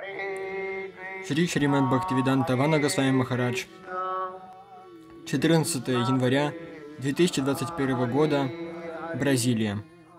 Шри Шримад Бхактивиданта Вана Госвами Махарадж. 14 января 2021 года, Бразилия.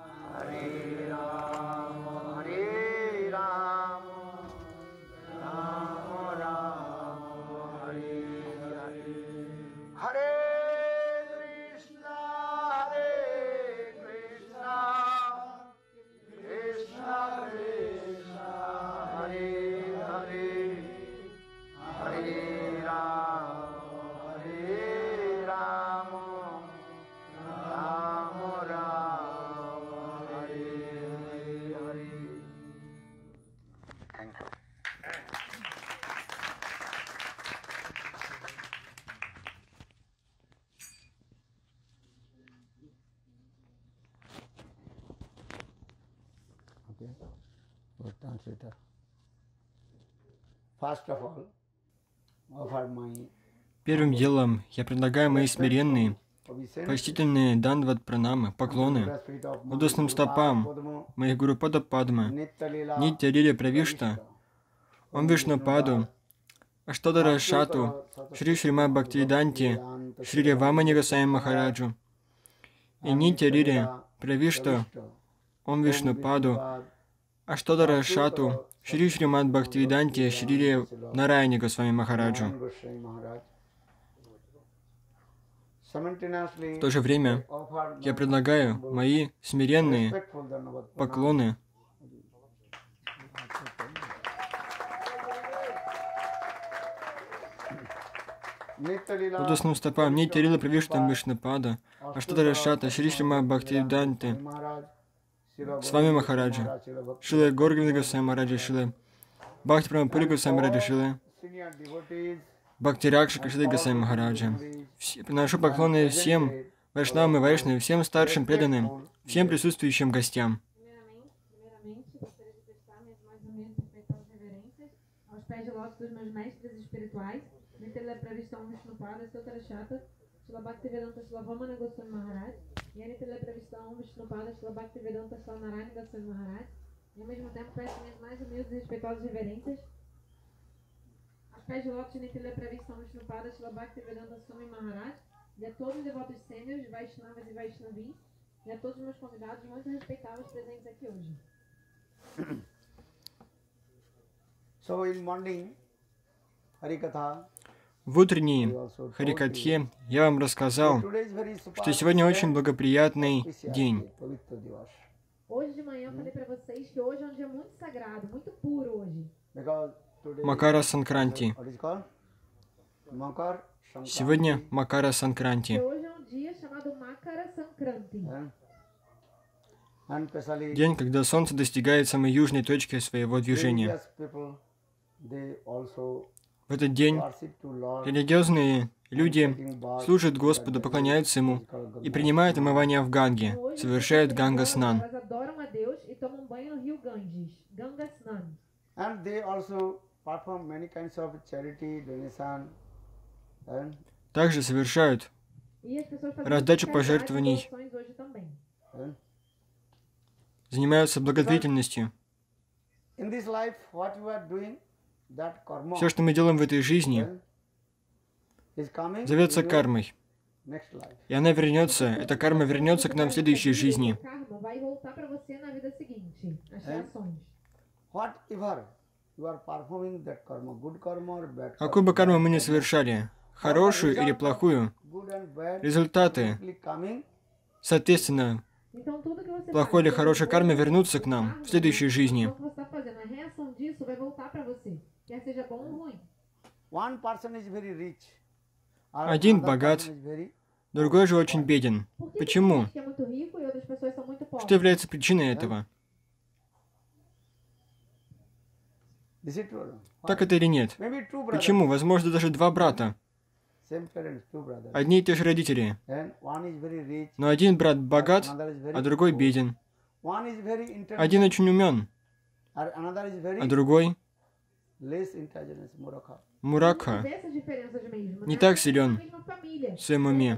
Первым делом я предлагаю мои смиренные, почтительные дандват пранамы, поклоны лотосным стопам моих Гуру Пада Падмы, Нитья Лили Правишта, Ом Вишну Паду, Аштадара Шату, Шри Шримад Бхактивиданте, Шри Вамани Госвами Махараджу и Нитья Лили Правишта, Ом Вишну Паду, Аштадара Шату, Шри Шримад Бхактивиданте, Шри Нараяне Госвами Махараджу. В то же время я предлагаю мои смиренные поклоны лотосным стопам Нитья Лила Правиштам Вишнупада, Аштадара Шата, Шри Шримад Бхактивиданте, с вами Махараджа, Шила Горгавиндра Госвами Махараджа, Шила Бхакти Прамапури Госвами Махараджа, Шила Бхакти Ракшика Шила Госвами Махараджа. Приношу поклоны всем вайшнавам и вайшнавам, всем старшим преданным, всем присутствующим гостям. E a Nitya Prevista Om Vishnupada Shila Bhaktivedanta Shila Narayana Goswami Maharaj. E ao mesmo tempo peço minhas mais humildes e respeitosas reverências aos pés de lótus de Nitya Prevista Om Vishnupada Shila Bhaktivedanta Swami Maharaj, e a todos os devotos sêniores, Vaishnavas e Vaishnavis, e a todos os meus convidados muito respeitáveis presentes aqui hoje. So in morning, Harikatha. В утренней Харикатхе я вам рассказал, что сегодня очень благоприятный день. Макара Санкранти. Сегодня Макара Санкранти. День, когда Солнце достигает самой южной точки своего движения. В этот день религиозные люди служат Господу, поклоняются Ему и принимают омывание в Ганге, совершают Ганга-снан. Также совершают раздачу пожертвований, занимаются благотворительностью. Все, что мы делаем в этой жизни, зовется кармой. И она вернется, эта карма вернется к нам в следующей жизни. Какую бы карму мы ни совершали, хорошую или плохую, результаты, соответственно, плохой или хорошей карме вернутся к нам в следующей жизни. Один богат, другой же очень беден. Почему? Что является причиной этого? Так это или нет? Почему? Возможно, даже два брата. Одни и те же родители. Но один брат богат, а другой беден. Один очень умен, а другой Муракха не так силен в своем уме.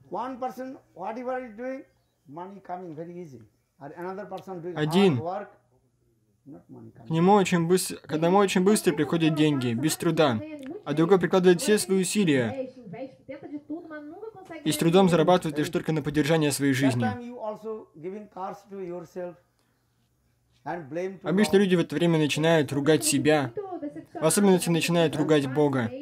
One person, whatever is doing, money coming very easy. Or another person doing Один. hard work, not money К coming. одному очень быстро приходят деньги, без труда, а другой прикладывает все свои усилия и с трудом зарабатывает лишь только на поддержание своей That жизни. time you also giving curse to yourself and blame to Обычно God. люди в это время начинают ругать себя, в особенности начинают ругать Бога.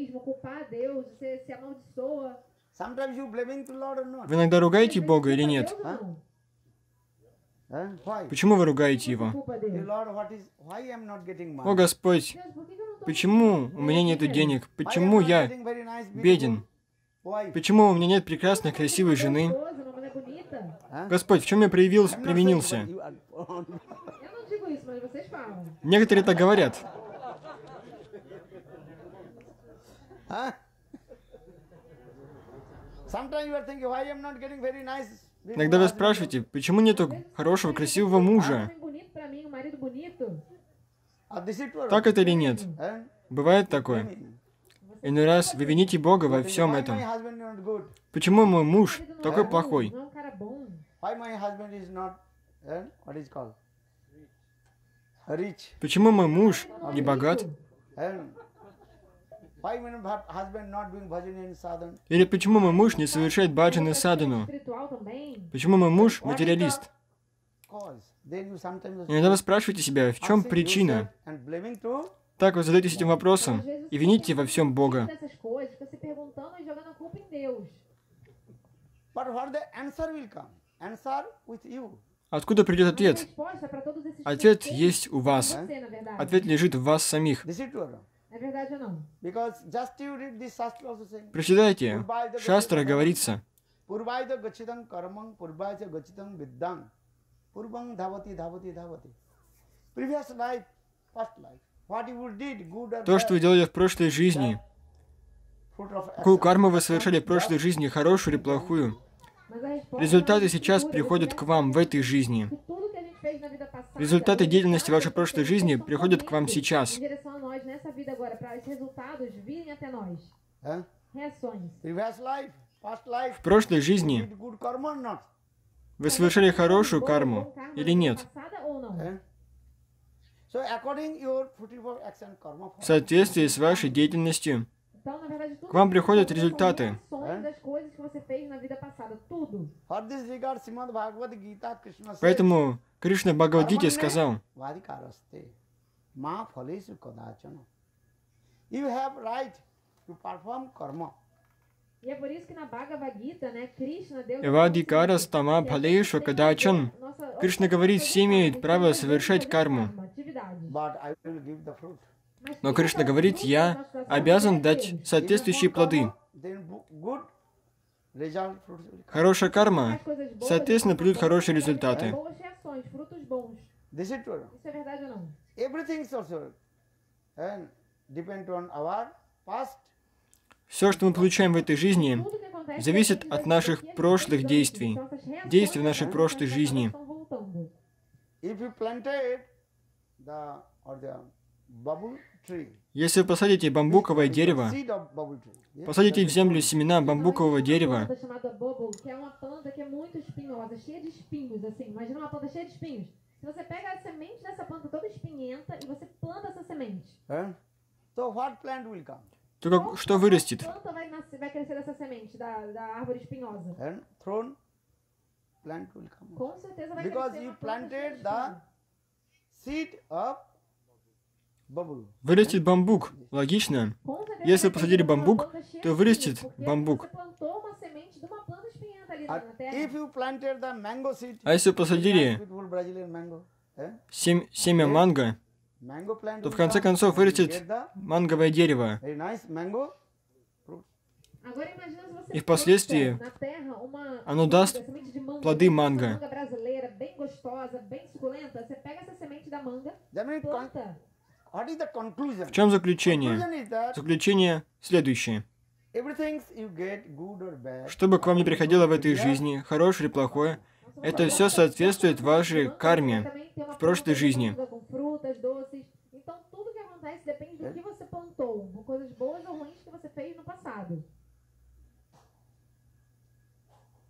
Sometimes you blaming to Lord or not. Вы иногда ругаете Бога или нет? Why? Почему вы ругаете Его? Hey, Lord, why I am not getting О, money? Господь, почему у меня нет денег? Why Почему I am not я getting very nice, beautiful беден? wife? Почему у меня нет прекрасной, красивой жены? Huh? Господь, в чем я I'm not saying, провинился? but you are- Eu não digo isso, mas vocês falam. Некоторые так говорят. Huh? Sometimes you are thinking, why I am not getting very nice, beautiful Иногда вы husband? спрашиваете, почему нету хорошего, красивого мужа? Homem bonito pra mim, um marido bonito. This is true. Так это или нет? Huh? Бывает такое. Иной раз вы вините Бога во всем Why этом. my husband is not good? Почему мой муж Marido não такой é bom, плохой? não é um cara bom. Why my husband is not, what is called? Rich. Почему мой муж не богат? And why my husband not doing bhajan in sadhana? Или почему мой муж не совершает баджан и садану? Espiritual também. Почему мой муж материалист? Cause. Then you sometimes Иногда вы спрашиваете себя, в чем asking причина? yourself and blaming to, Так вы задаетесь этим вопросом и вините во всем Бога. Dessas coisas, fica se perguntando e jogando a culpa em Deus. but what the answer will come? Answer with you. Откуда придет Mas a ответ? resposta para todos esses Ответ pensamentos есть у вас. é você, na verdade. Ответ лежит в вас самих. This is true. É verdade ou não? Because just you read this shastra also saying, Прочитайте. В Шастре говорится, Purvaida gachitam karmang, purvaida gachitam viddam, purvang dhavati dhavati dhavati. Previous life, past life. What you did, good or то, что вы bad, делали в прошлой жизни, fruit of какую action. карму вы совершали в прошлой жизни, хорошую или плохую, Mas a resposta результаты é сейчас futuro, приходят к вам в этой жизни. que tudo que a gente fez na vida passada, Результаты os деятельности вашей resultados прошлой que жизни estão приходят к вам correndo сейчас. Em direção a nós nessa vida agora, para esses resultados virem até nós. Huh? Reações. Previous life, past life, В прошлой жизни did good karma or not? вы совершали хорошую карму или нет? Passada ou não? Eh? So according your fruitful action karma, В soответствии с вашей деятельностью Então, na verdade, tudo К вам que приходят você faz результаты. são reações das coisas que você fez na vida passada. Tudo. for this regard, Srimad Bhagavad Gita, Krishna says, Поэтому Кришна в Бхагавад-гите сказал, Vadikaraste, ma phalesu kadachana. You have right to perform karma. E é por isso que na Bhagavad Gita, né, Krishna, Deus... «Эвадикара стама бхалешу кадачан». Кришна говорит, все имеют право совершать карму. But I will give the fruit. Но Кришна говорит, я обязан дать соответствующие плоды. Then good result fruits will come. Хорошая карма, соответственно, придут хорошие результаты. Boas reações, frutos bons. This is true. Isso é verdade ou não? Everything is also and depend on our past. Все, что мы получаем в этой жизни, Tudo que acontece зависит aqui от vai наших ser прошлых resultado. действий, Então, essas reações действий в нашей das прошлой reações жизни. estão voltando. If you planted the bubble tree, Если вы посадите бамбуковое дерево, seed of bubble tree, yes, посадите в землю семена бамбукового дерева, Uma planta chamada bubble, que é uma planta que é muito espinhosa, cheia de espinhos, assim. Imagina uma planta cheia de espinhos. Se você pega a semente dessa planta toda espinhenta e você planta essa semente, so what plant will come? то что vырастет? planta vai, nascer, vai crescer dessa semente, da árvore espinhosa? And thrown plant will come. Com certeza vai Because crescer you uma planta cheia planted de the espinhos. seed of bubble. Вырастет бамбук. Логично. Com certeza Если vai посадили crescer uma бамбук, planta cheia то de вырастет espinhos, porque бамбук. Você plantou uma semente de uma planta espinhenta ali And na terra. if you planted the mango seed, А если посадили beautiful Brazilian mango, семя манго, mango plant то в will конце come, концов and you вырастет get the манговое дерево. very nice mango fruit. Agora imagina se você И впоследствии planta na terra uma оно даст semente de manga, плоды essa манго. manga brasileira, bem gostosa, bem suculenta. Você pega essa semente da manga, That means planta. what is the conclusion? В чем заключение? Conclusion is that Заключение следующее. everything you get, good or bad, Что бы к вам ни приходило в этой жизни, хорошее или плохое, это все соответствует вашей карме Também tem uma в прошлой planta жизни. de manga com frutas, doces. Então tudo que acontece depende do que você plantou, coisas boas ou ruins que você fez no passado.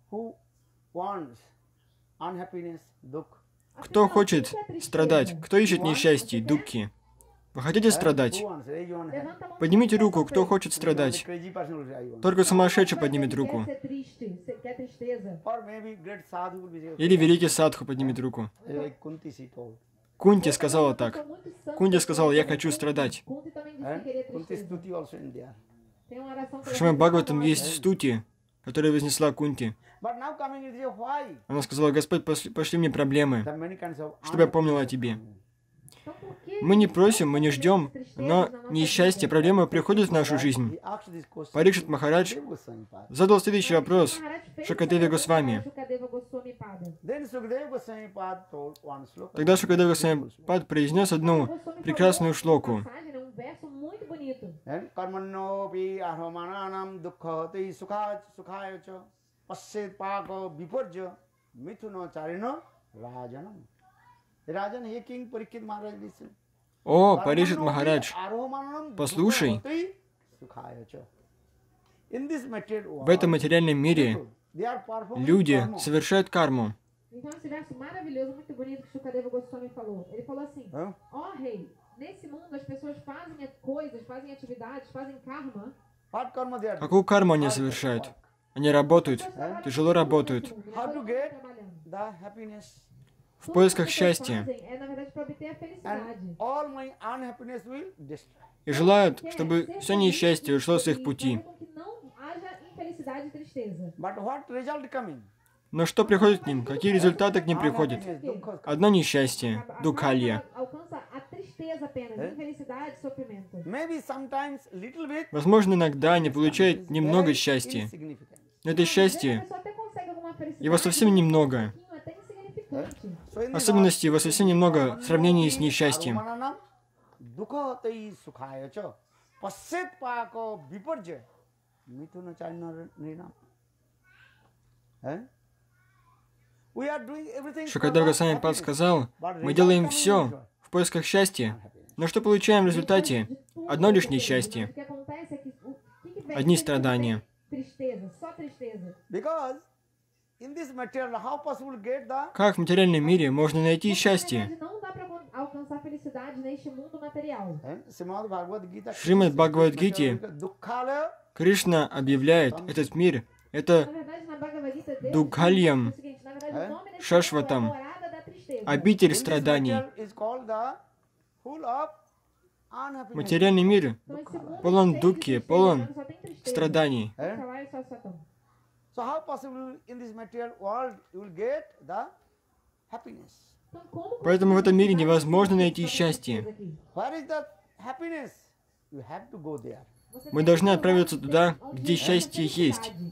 who wants unhappiness, dukkha? Кто хочет страдать? Кто ищет несчастье, дукхи? Вы хотите страдать? Who wants? Raise your hand. Levanta a mão. Поднимите руку, кто хочет Only страдать. crazy person will say, I want. Только сумасшедший поднимет руку. Quer ser triste, quer tristeza. Or maybe great sadhu will be saying, Или великий садху поднимет руку. like Kunti she told. Кунти сказала так. Sou muito santa, Кунти eu сказала, я sou хочу Kunti. страдать. Kunti também disse que queria Kunti tristeza. Stuti also in there. Tem uma oração que В Шримад Бхагаватам есть стути, которую вознесла Кунти. But now coming is why? Она сказала, Господь, пошли мне проблемы, There are many kinds of чтобы я помнила о Тебе. Então, por que Мы не просим, мы не ждем, но несчастье, проблемы приходят в нашу жизнь. he asked this question. Парикшит Махарадж Deva Goswami Pada. задал следующий вопрос Maharaj fez Шукадеве essa Госвами. pergunta para Shukadeva Goswami Pada. Then Sukadeva Goswami Pada told one sloka. Тогда Шукадева Госвами Пад произнес одну Goswami прекрасную falou шлоку. uma passagem, né, um verso muito bonito. And karmanno pi ahromananam dukkha sukhaya cha passet paka viparja mithuna charino rajanam. Rajan, he king Parikshit Maharaj listened. О, Парикшит Махарадж, Ahromananam послушай. dukkha sukhaya cha. In this material world, в этом материальном мире they are performing люди karma. совершают карму. Então, esse verso maravilhoso, muito bonito que Shukadeva Goswami falou. Ele falou assim: Hã? ó rei, nesse mundo as pessoas fazem coisas, fazem atividades, fazem karma. What karma they are doing? Какую карму они совершают? Они работают, тяжело работают, How to get the happiness. в поисках счастья, É, na verdade, para obter a felicidade. And all my unhappiness will destroy. и желают, чтобы все несчастье ушло с их пути. Fazer com que não haja infelicidade e tristeza. But what result coming? Но что приходит к ним? Какие результаты к ним приходят? Unhappiness, dukkha. Одно несчастье, дукхалья. Alcança a tristeza apenas, infelicidade e sofrimento. Maybe sometimes little bit Возможно, иногда они получают немного счастья, insignificant. но это A счастье, pessoa até consegue alguma felicidade, его совсем немного. um pouquinho, até insignificante. So in В this особенности, его совсем немного в сравнении с несчастьем. Arumananam dukkha tai sukhaya cha passet paka viparja mithuna charino nrinam. We are doing everything for Шукадев the Госвами Пад happiness. сказал, мы делаем все в поисках счастья, но что получаем в результате? Одно лишь несчастье, O que acontece é que que vem? одни страдания. Tristeza, só tristeza. Because in this material, how possible to get the Как в материальном мире можно найти Na счастье? verdade, não dá para alcançar felicidade neste mundo material. Srimad Bhagavad Gita? Шримад Бхагавад-гите Dukkhala Кришна объявляет этот мир, Na это verdade, na Bhagavad Gita Deus Дугхальям, diz o seguinte, na verdade, o nome desse Шашватам, mundo é a morada da tristeza. обитель in this страданий. material is called the full of unhappiness. Материальный мир Então, esse mundo полон cheio de дукхи, tristeza, полон só tem tristeza. страданий. Dukkha e Sasvatam. So how possible in this material world you will get the happiness? Então, como Поэтому в этом мире невозможно найти tristeza счастье. aqui? Where is the happiness? You have to go there. Você Мы tem должны que отправиться provar туда, onde где existe счастье есть. felicidade.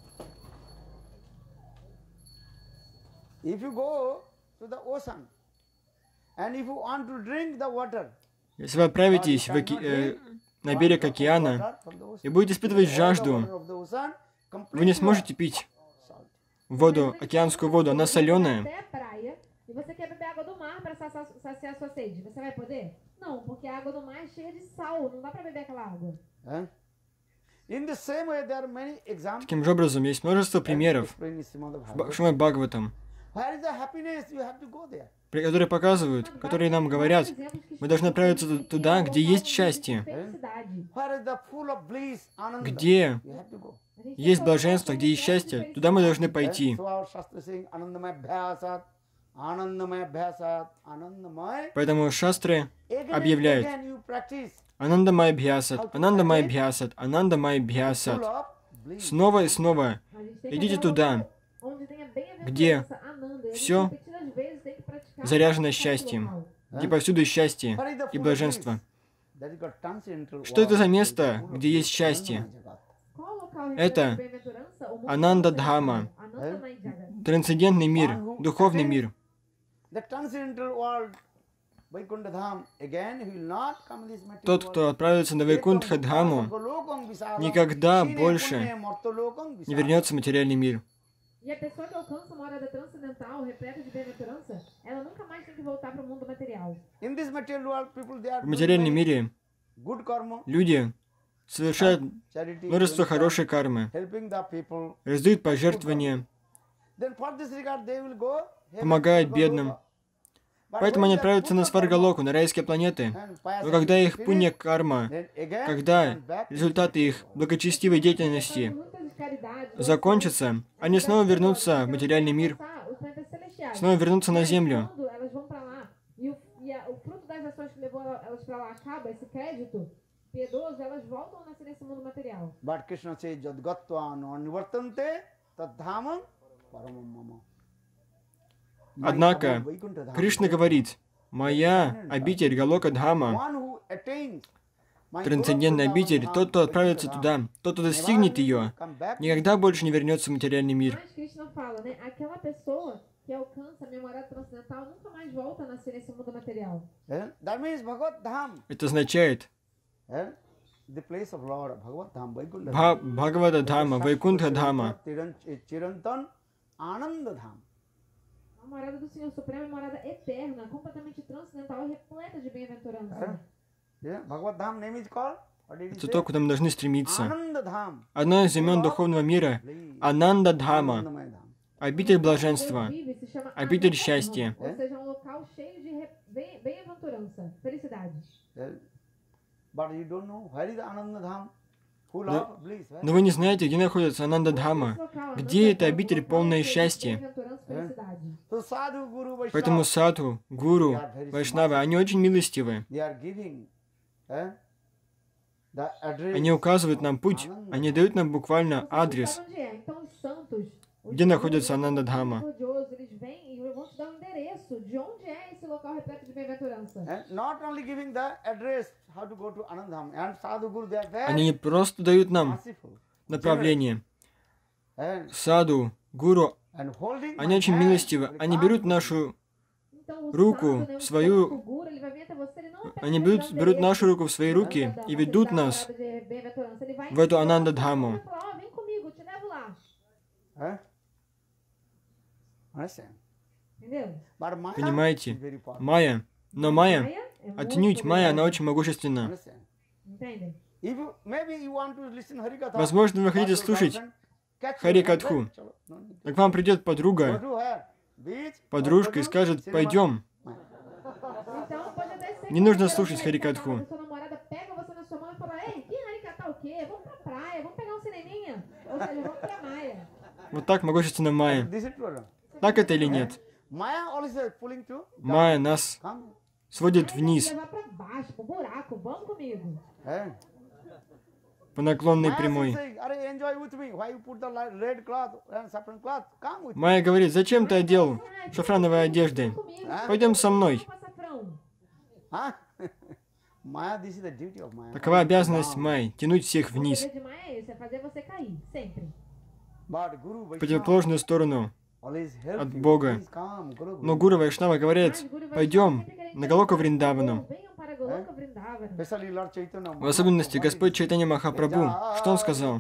If you go to the ocean and if you want to drink the water, Если вы отправитесь на берег океана и будете испытывать жажду, вы не сможете пить воду, океанскую воду, она соленая. Até a praia, e você quer beber água do mar para saciar a sua sede. Você vai poder? Não, porque a água do mar é cheia de sal. Não dá para beber aquela água. in the same way there are many examples. Таким же образом, есть множество примеров Explained in Srimad в Bhagavatam. Шримад Бхагаватам, Where is the happiness? You have to go there. которые показывают, которые нам говорят, мы должны отправиться туда, где есть счастье, Felicidade. Where is the full of bliss, ananda? где You have to go. A gente есть tem que блаженство, где есть счастье, туда мы должны Eh? пойти. So our Shastra is saying anandamaya bhyasat, anandamaya bhyasat, anandamaya. Поэтому шастры Again and объявляют again you practice Ананда Май Бхиасат, Ананда Май Бхиасат, Ананда Май full Бхиасат. of bliss. Снова и снова A gente tem que идите fazer um туда, local onde tenha bem-aventurança, где Ananda. E a gente всё repetidas vezes tem que praticar заряжено nesse счастьем, local. где повсюду счастье Where is the и full of блаженство. bliss? That is called transcendental Что это world. за место, Full of где bliss, есть счастье? anandamaya jagat. Qual local Это representa bem-aventurança? O mundo Ананда todo Дхама, Ananda Naidjaga. трансцендентный мир, духовный мир. The transcendental world, Vaikuntha Dham, again he will not come in this material Тот, кто отправится на Вайкунтха Дхаму, никогда больше не вернется в материальный мир. E a pessoa que alcança uma morada transcendental, repleta de bem-aventurança, ela nunca mais tem que voltar para o mundo material. In this material world, people they are В материальном мире good karma, люди совершают charity, множество doing хорошей кармы, helping the people, раздают пожертвования, помогают бедным. Поэтому они отправятся на Сваргалоку, на райские планеты. Но когда их пунья-карма, когда результаты их благочестивой деятельности закончатся, они снова вернутся в материальный мир, снова вернутся на Землю. Однако, Кришна говорит, «Моя обитель Галока-дхама, трансцендентная обитель, тот, кто отправится туда, тот, кто достигнет ее, никогда больше не вернется в материальный мир». Это означает, Бхагавата-дхама, Вайкунтха-дхама. A morada do Senhor Supremo é morada eterna, completamente transcendental e repleta de bem-aventurança. Это то, куда мы должны стремиться. Одно из имен духовного мира — Ананда-дхама, обитель блаженства, обитель счастья. Но вы не знаете, где находится Ананда-дхама, где эта обитель полное счастье. Поэтому саду, гуру, вайшнавы, они очень милостивы. Они указывают нам путь, они дают нам буквально адрес, где находится Ананда-дхама. Они не просто дают нам направление. Саду, гуру, они очень милостивы. Они берут нашу руку в свою... Они берут нашу руку в свои руки и ведут нас в эту Ананда-дхаму. Понимаете? Майя. Но Майя, отнюдь Майя, она очень могущественна. Возможно, вы хотите слушать Харикатху. Так вам придет подруга, подружка и скажет, пойдем. Не нужно слушать Харикатху. Вот так могущественна Майя. Так это или нет? Майя нас сводит вниз по наклонной прямой. Майя говорит, зачем ты одел шафрановые одежды? Пойдем со мной. Такова обязанность Майи, тянуть всех вниз, в противоположную сторону от Бога. Но гуру Вайшнава говорят, пойдем на Галоку Вриндавану. В особенности Господь Чайтанья Махапрабху, что он сказал?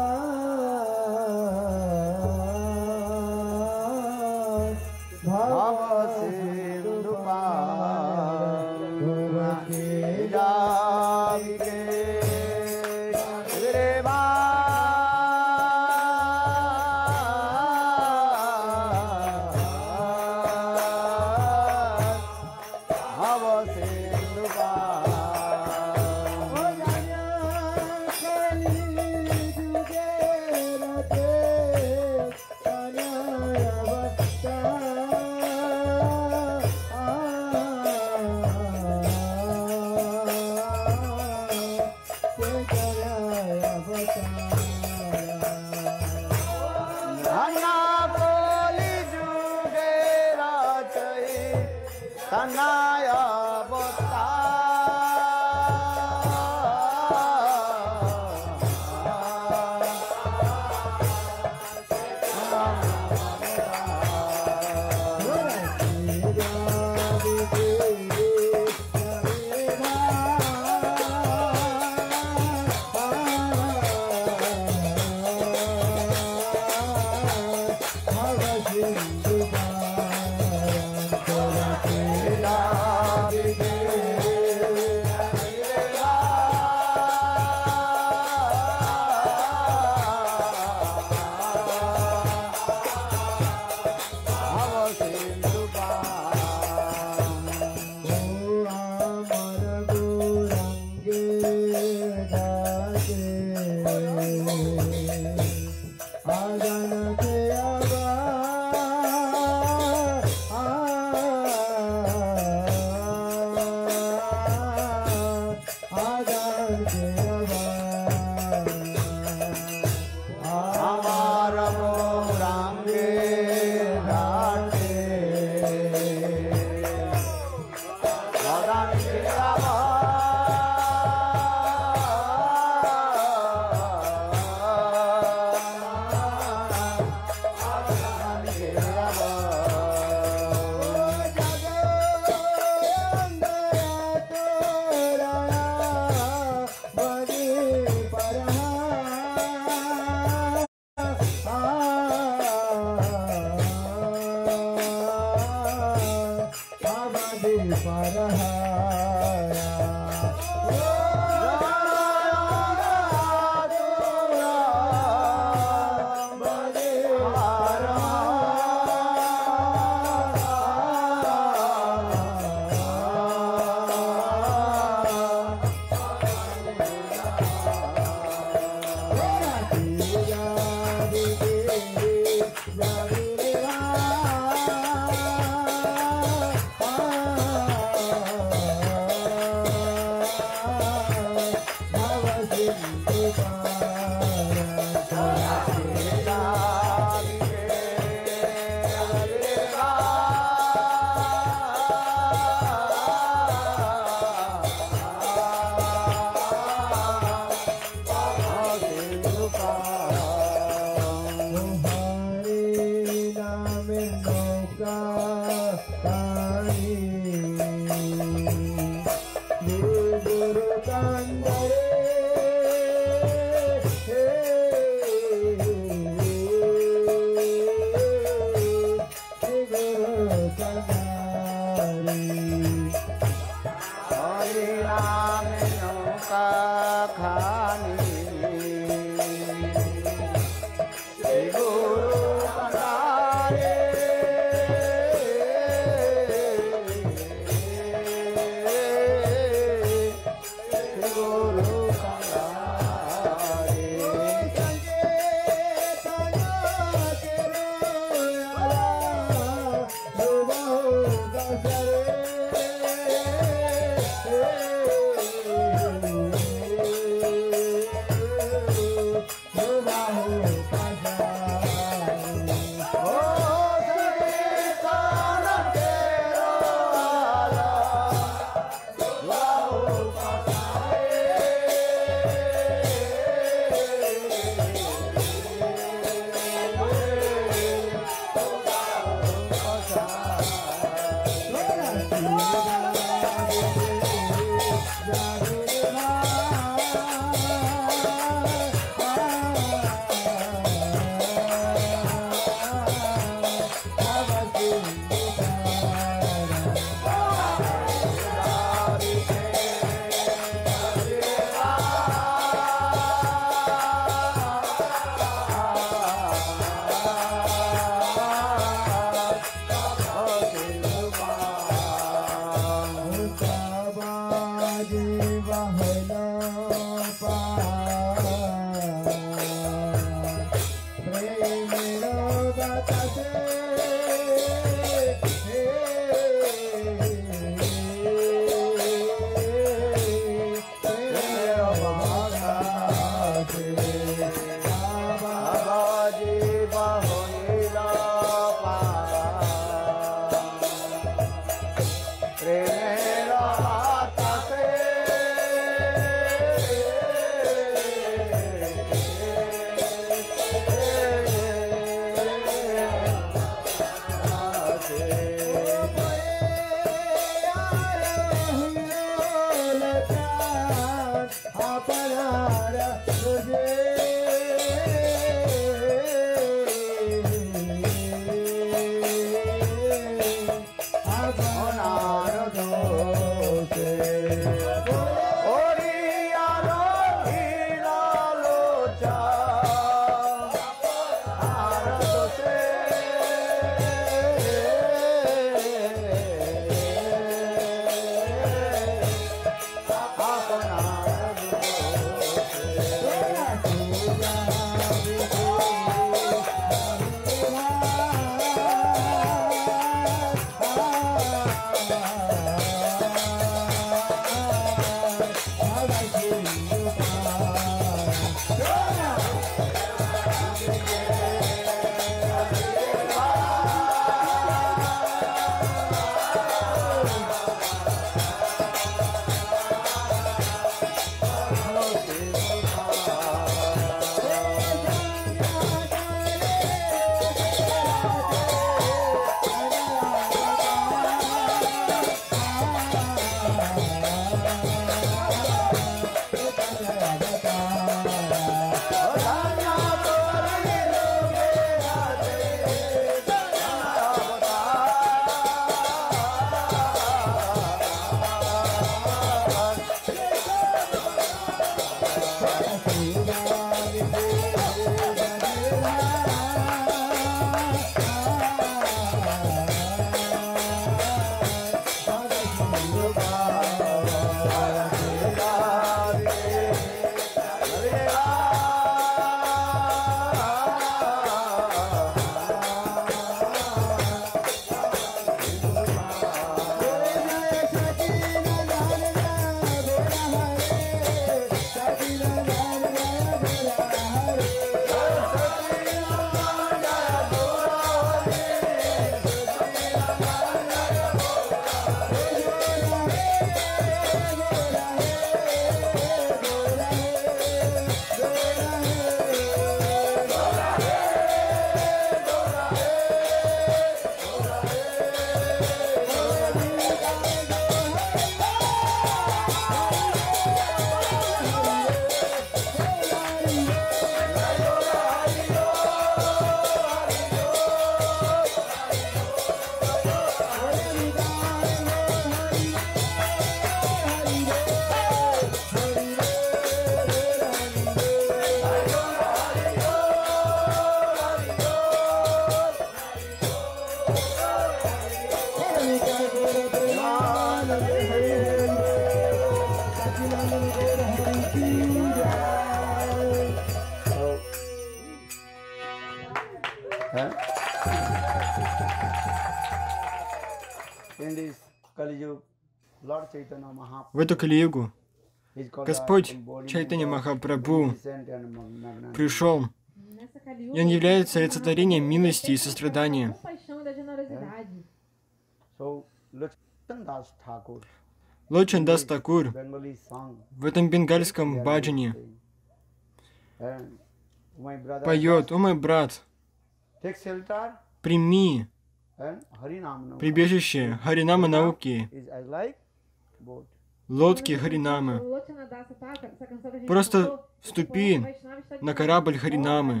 In this Kali Yuga, Lord Chaitanya Mahaprabhu В эту Кали-югу is called Господь the embodiment Чайтанья of Махапрабху beneficent and magnanimity. пришел, Nessa и Kali-yuga, Он является олицетворением милости и сострадания. compaixão e da generosidade. So, Lachlan Das Thakur, Лочан Дас Такур Bengali song, в этом бенгальском баджане and my brother поет: «О мой брат, take shelter прими and Harinam прибежище Харинамы науки, is as like boat. лодки Харинамы. Просто вступи на корабль Харинамы».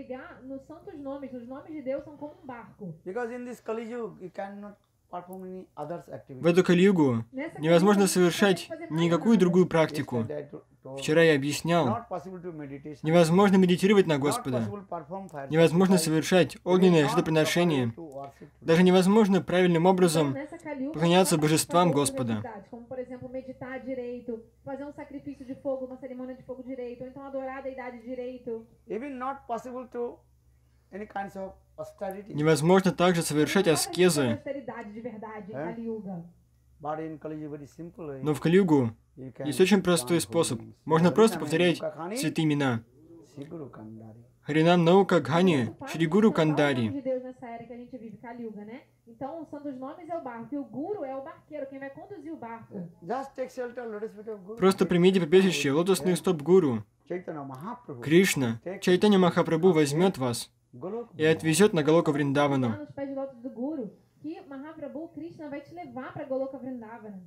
Because in this Kali Yuga, you cannot perform any others В activity. эту Кали-югу невозможно совершать никакую другую практику. Вчера я объяснял, Not possible to meditate. невозможно медитировать на Not Господа, possible perform fire. невозможно совершать огненное жертвоприношение, To worship. даже невозможно правильным образом поклоняться божествам Господа. Como, por exemplo, meditar direito, fazer um sacrifício de fogo, uma cerimônia de fogo direito, ou então adorar a deidade direito. Even not possible to any kinds of austerity. Невозможно также совершать аскезы, Austeridade de verdade, Kali-yuga. But in Kali Yuga, very simple way. но в Кали-югу You can есть очень простой chant способ. holy names. Можно просто Harinam повторять Nukakani, святые имена. Siguru Kandari. Харинам Наука Гхани, Шри Гуру O nome Кандари. de Deus nessa era que a gente vive, Kali-yuga, né? Então, são dos nomes é o barco, e o guru é o barqueiro, quem vai conduzir o barco. Just take shelter, lotus feet of Guru. Просто примите прибежище лотосных стоп Гуру. Chaitanya Mahaprabhu. Кришна, Чайтанья Махапрабху возьмет вас Golok. и отвезет на Галока Lá Вриндавану. nos pés de lótus do guru, que Mahaprabhu, Krishna, vai te levar para Goloka Vrindavana.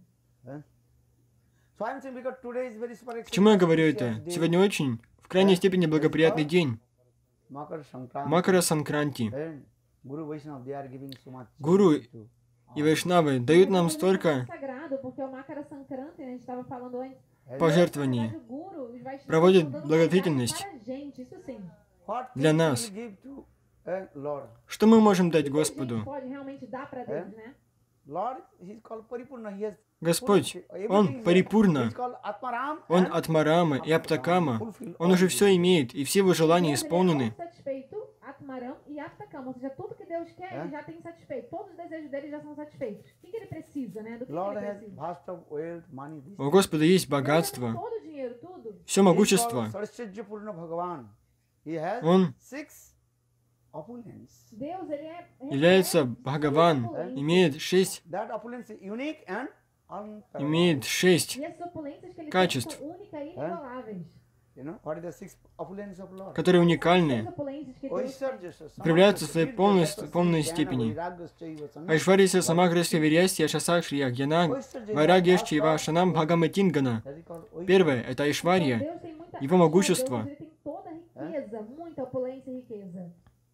So I'm saying because today is very super К чему я говорю это? Сегодня очень, в крайней степени благоприятный день. Makar Sankranti. Макара Санкранти. And Guru Vaishnava, they are giving so much. Гуру to и Вайшнавы дают нам столько Sagrado, porque o Makara Sankranti, né, a gente estava falando antes. пожертвований, O guru, os Vaishnavas проводят estão dando благотворительность para a gente, isso sim. what для things нас. we give to Lord. Что мы можем дать A gente Господу? pode realmente dar para Deus, né? Lord, he's called Paripurna. He has Господь, everything Он is there. Парипурна, He's called Atmaram. Он and Атмарама и Аптакама. fulfill Он all уже these. все имеет, и все его желания Deus, ele é исполнены. satisfeito, Atmaram e Aptakam, ou seja, tudo que Deus quer, ele já tem satisfeito. Todos os desejos dele já são satisfeitos. O que ele precisa, né? Do que Lord ele has precisa? vast of wealth, money. This. У Господа есть Deus já tem богатство, todo o dinheiro, tudo. все He is могущество. called Saraswati Bhagavan. He has Он 6 opulence. Deus, ele é... является Бхагаван, имеет 6, That opulence is unique and unparalleled. имеет 6 E essas opulências que ele Качеств. tem são únicas e inigualáveis. You know, what is the 6 opulence of Lord? которые As уникальны, opulências que Deus tem. проявляются в своей полной степени. Айшварися Самаграски Вирьясти Ашасакшри Ягьяна Вайрагьяшчи Вашанам Бхагаматингана. Первое – это Então, Айшварья, Deus tem muita его могущество. Deus, ele tem toda a riqueza, muita opulência e riqueza.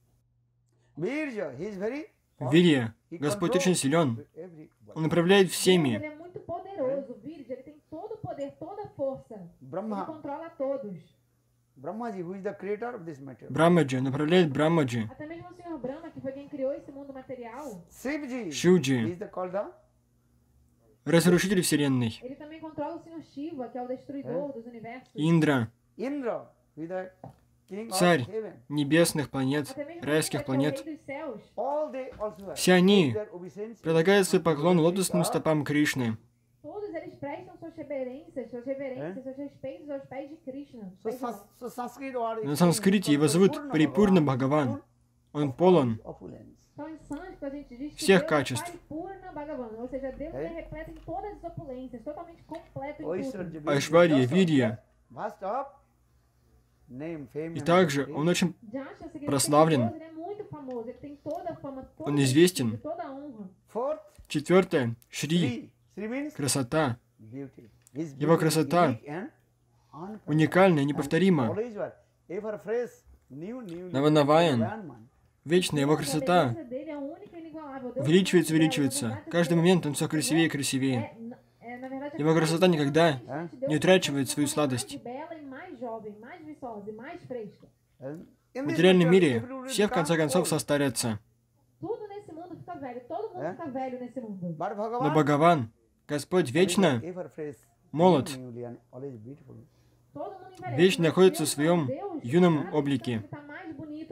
Virya, he is very Вирья. Господь очень силен. Он управляет Deus, всеми. ele é muito poderoso, Virgem, ele tem todo o poder, toda a força. Ele Brahma, controla todos. Brahmaji, who is the creator of this material. Брамаджи, он управляет Брамаджи. Até mesmo o Senhor Brahma, que foi quem criou esse mundo material, Shivji, he Шивджи, is the called the разрушитель вселенной. ele também controla o Senhor Shiva, que é o destruidor dos universos. Индра, Indra, who is the king Царь. of heaven. небесных планет, Até mesmo райских Shiva, que é o планет. rei dos céus. All they also have. Все они Their obeisance предлагают свой поклон лотосным стопам Кришны. Todos eles prestam suas reverências, seus respeitos aos pés de Krishna. So, Pés de Lord. so Sanskrit word На is санскрите его зовут Парипурна Бхагаван. Он полон opulence. Então, em sânscrito, a gente diz que Всех Deus é качеств. Paripurna Bhagavan, ou seja, Deus é repleto em todas as opulências, totalmente completo em Oyster tudo. Jabir, Айшварья, just of Вирья. vast of name, fame, И and также majesty. он очень Jasha significa прославлен. Deus, ele é muito famoso, ele tem toda a fama, todo Он o известен. prestígio, toda a honra. Fourth, Четвертое. Шри. Sri. Sri means Красота. beauty. His Его beauty is красота unique and unparalleled. уникальна и And неповторима. always were ever fresh, new, Навановаен. environment. Вечная его A красота beleza dele é única e inigualável. Deus увеличивается, é muito belo, увеличивается. na verdade, Каждый момент он все красивее и красивее. na verdade, Его красота никогда Deus не утрачивает é свою mais сладость. bela e mais jovem, mais viçosa e mais fresca. And in В this материальном material, мире everybody все в конце becomes концов old. состарятся. Tudo nesse mundo fica velho, todo mundo fica velho nesse mundo. But Но Bhagavan Бхагаван, Господь вечно ever fresh, молод. new, newly, and always beautiful. Todo mundo envelhece, Вечно mas находится в Deus, своем Deus, юном cada облике. instante tá mais bonito, mais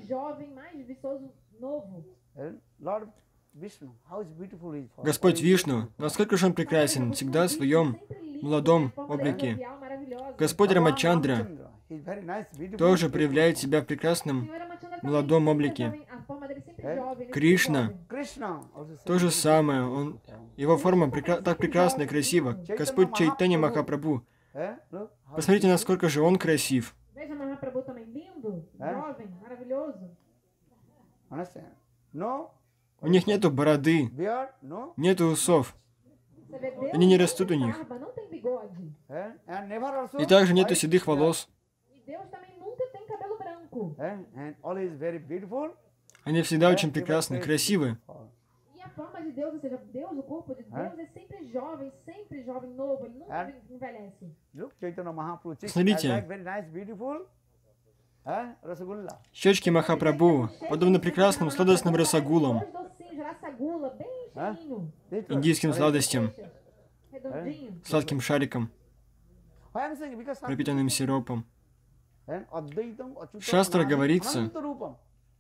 jovem, mais viçoso, novo. Lord Vishnu, how is beautiful he is for. Господь Вишну, насколько же Он прекрасен, всегда в своем молодом облике. Господь Рамачандра He is very nice, beautiful. тоже проявляет себя в прекрасном молодом облике. Кришна Krishna also то же самое, его форма так прекрасна и красива. Господь Чайтанья Махапрабху, Look, посмотрите, насколько же Он красив. Veja Mahaprabhu também lindo, jovem, maravilhoso. understand? No У них нету бороды, beard, no, нету усов, Você vê Deus они не não растут у tem них. barba, não tem bigode. and never also. И также нету white седых beard. волос. E Deus também nunca tem cabelo branco. And always very beautiful. Они всегда очень прекрасны, красивы. E a forma de Deus, ou seja, Deus, o corpo de Deus é sempre jovem, novo, ele nunca envelhece. Look, Chaitanya Mahaprabhu. Смотрите. Like very nice, beautiful. Rasgulla. Щечки Махапрабху подобны прекрасным сладостным расагулам, Dois docinhos, rassagula, bem cheinho, индийским сладостям, redondinho. сладким шариком, I am saying because пропитанным сиропом. Advaitam Achyutam В Шастре Anadi говорится, Anantarupam.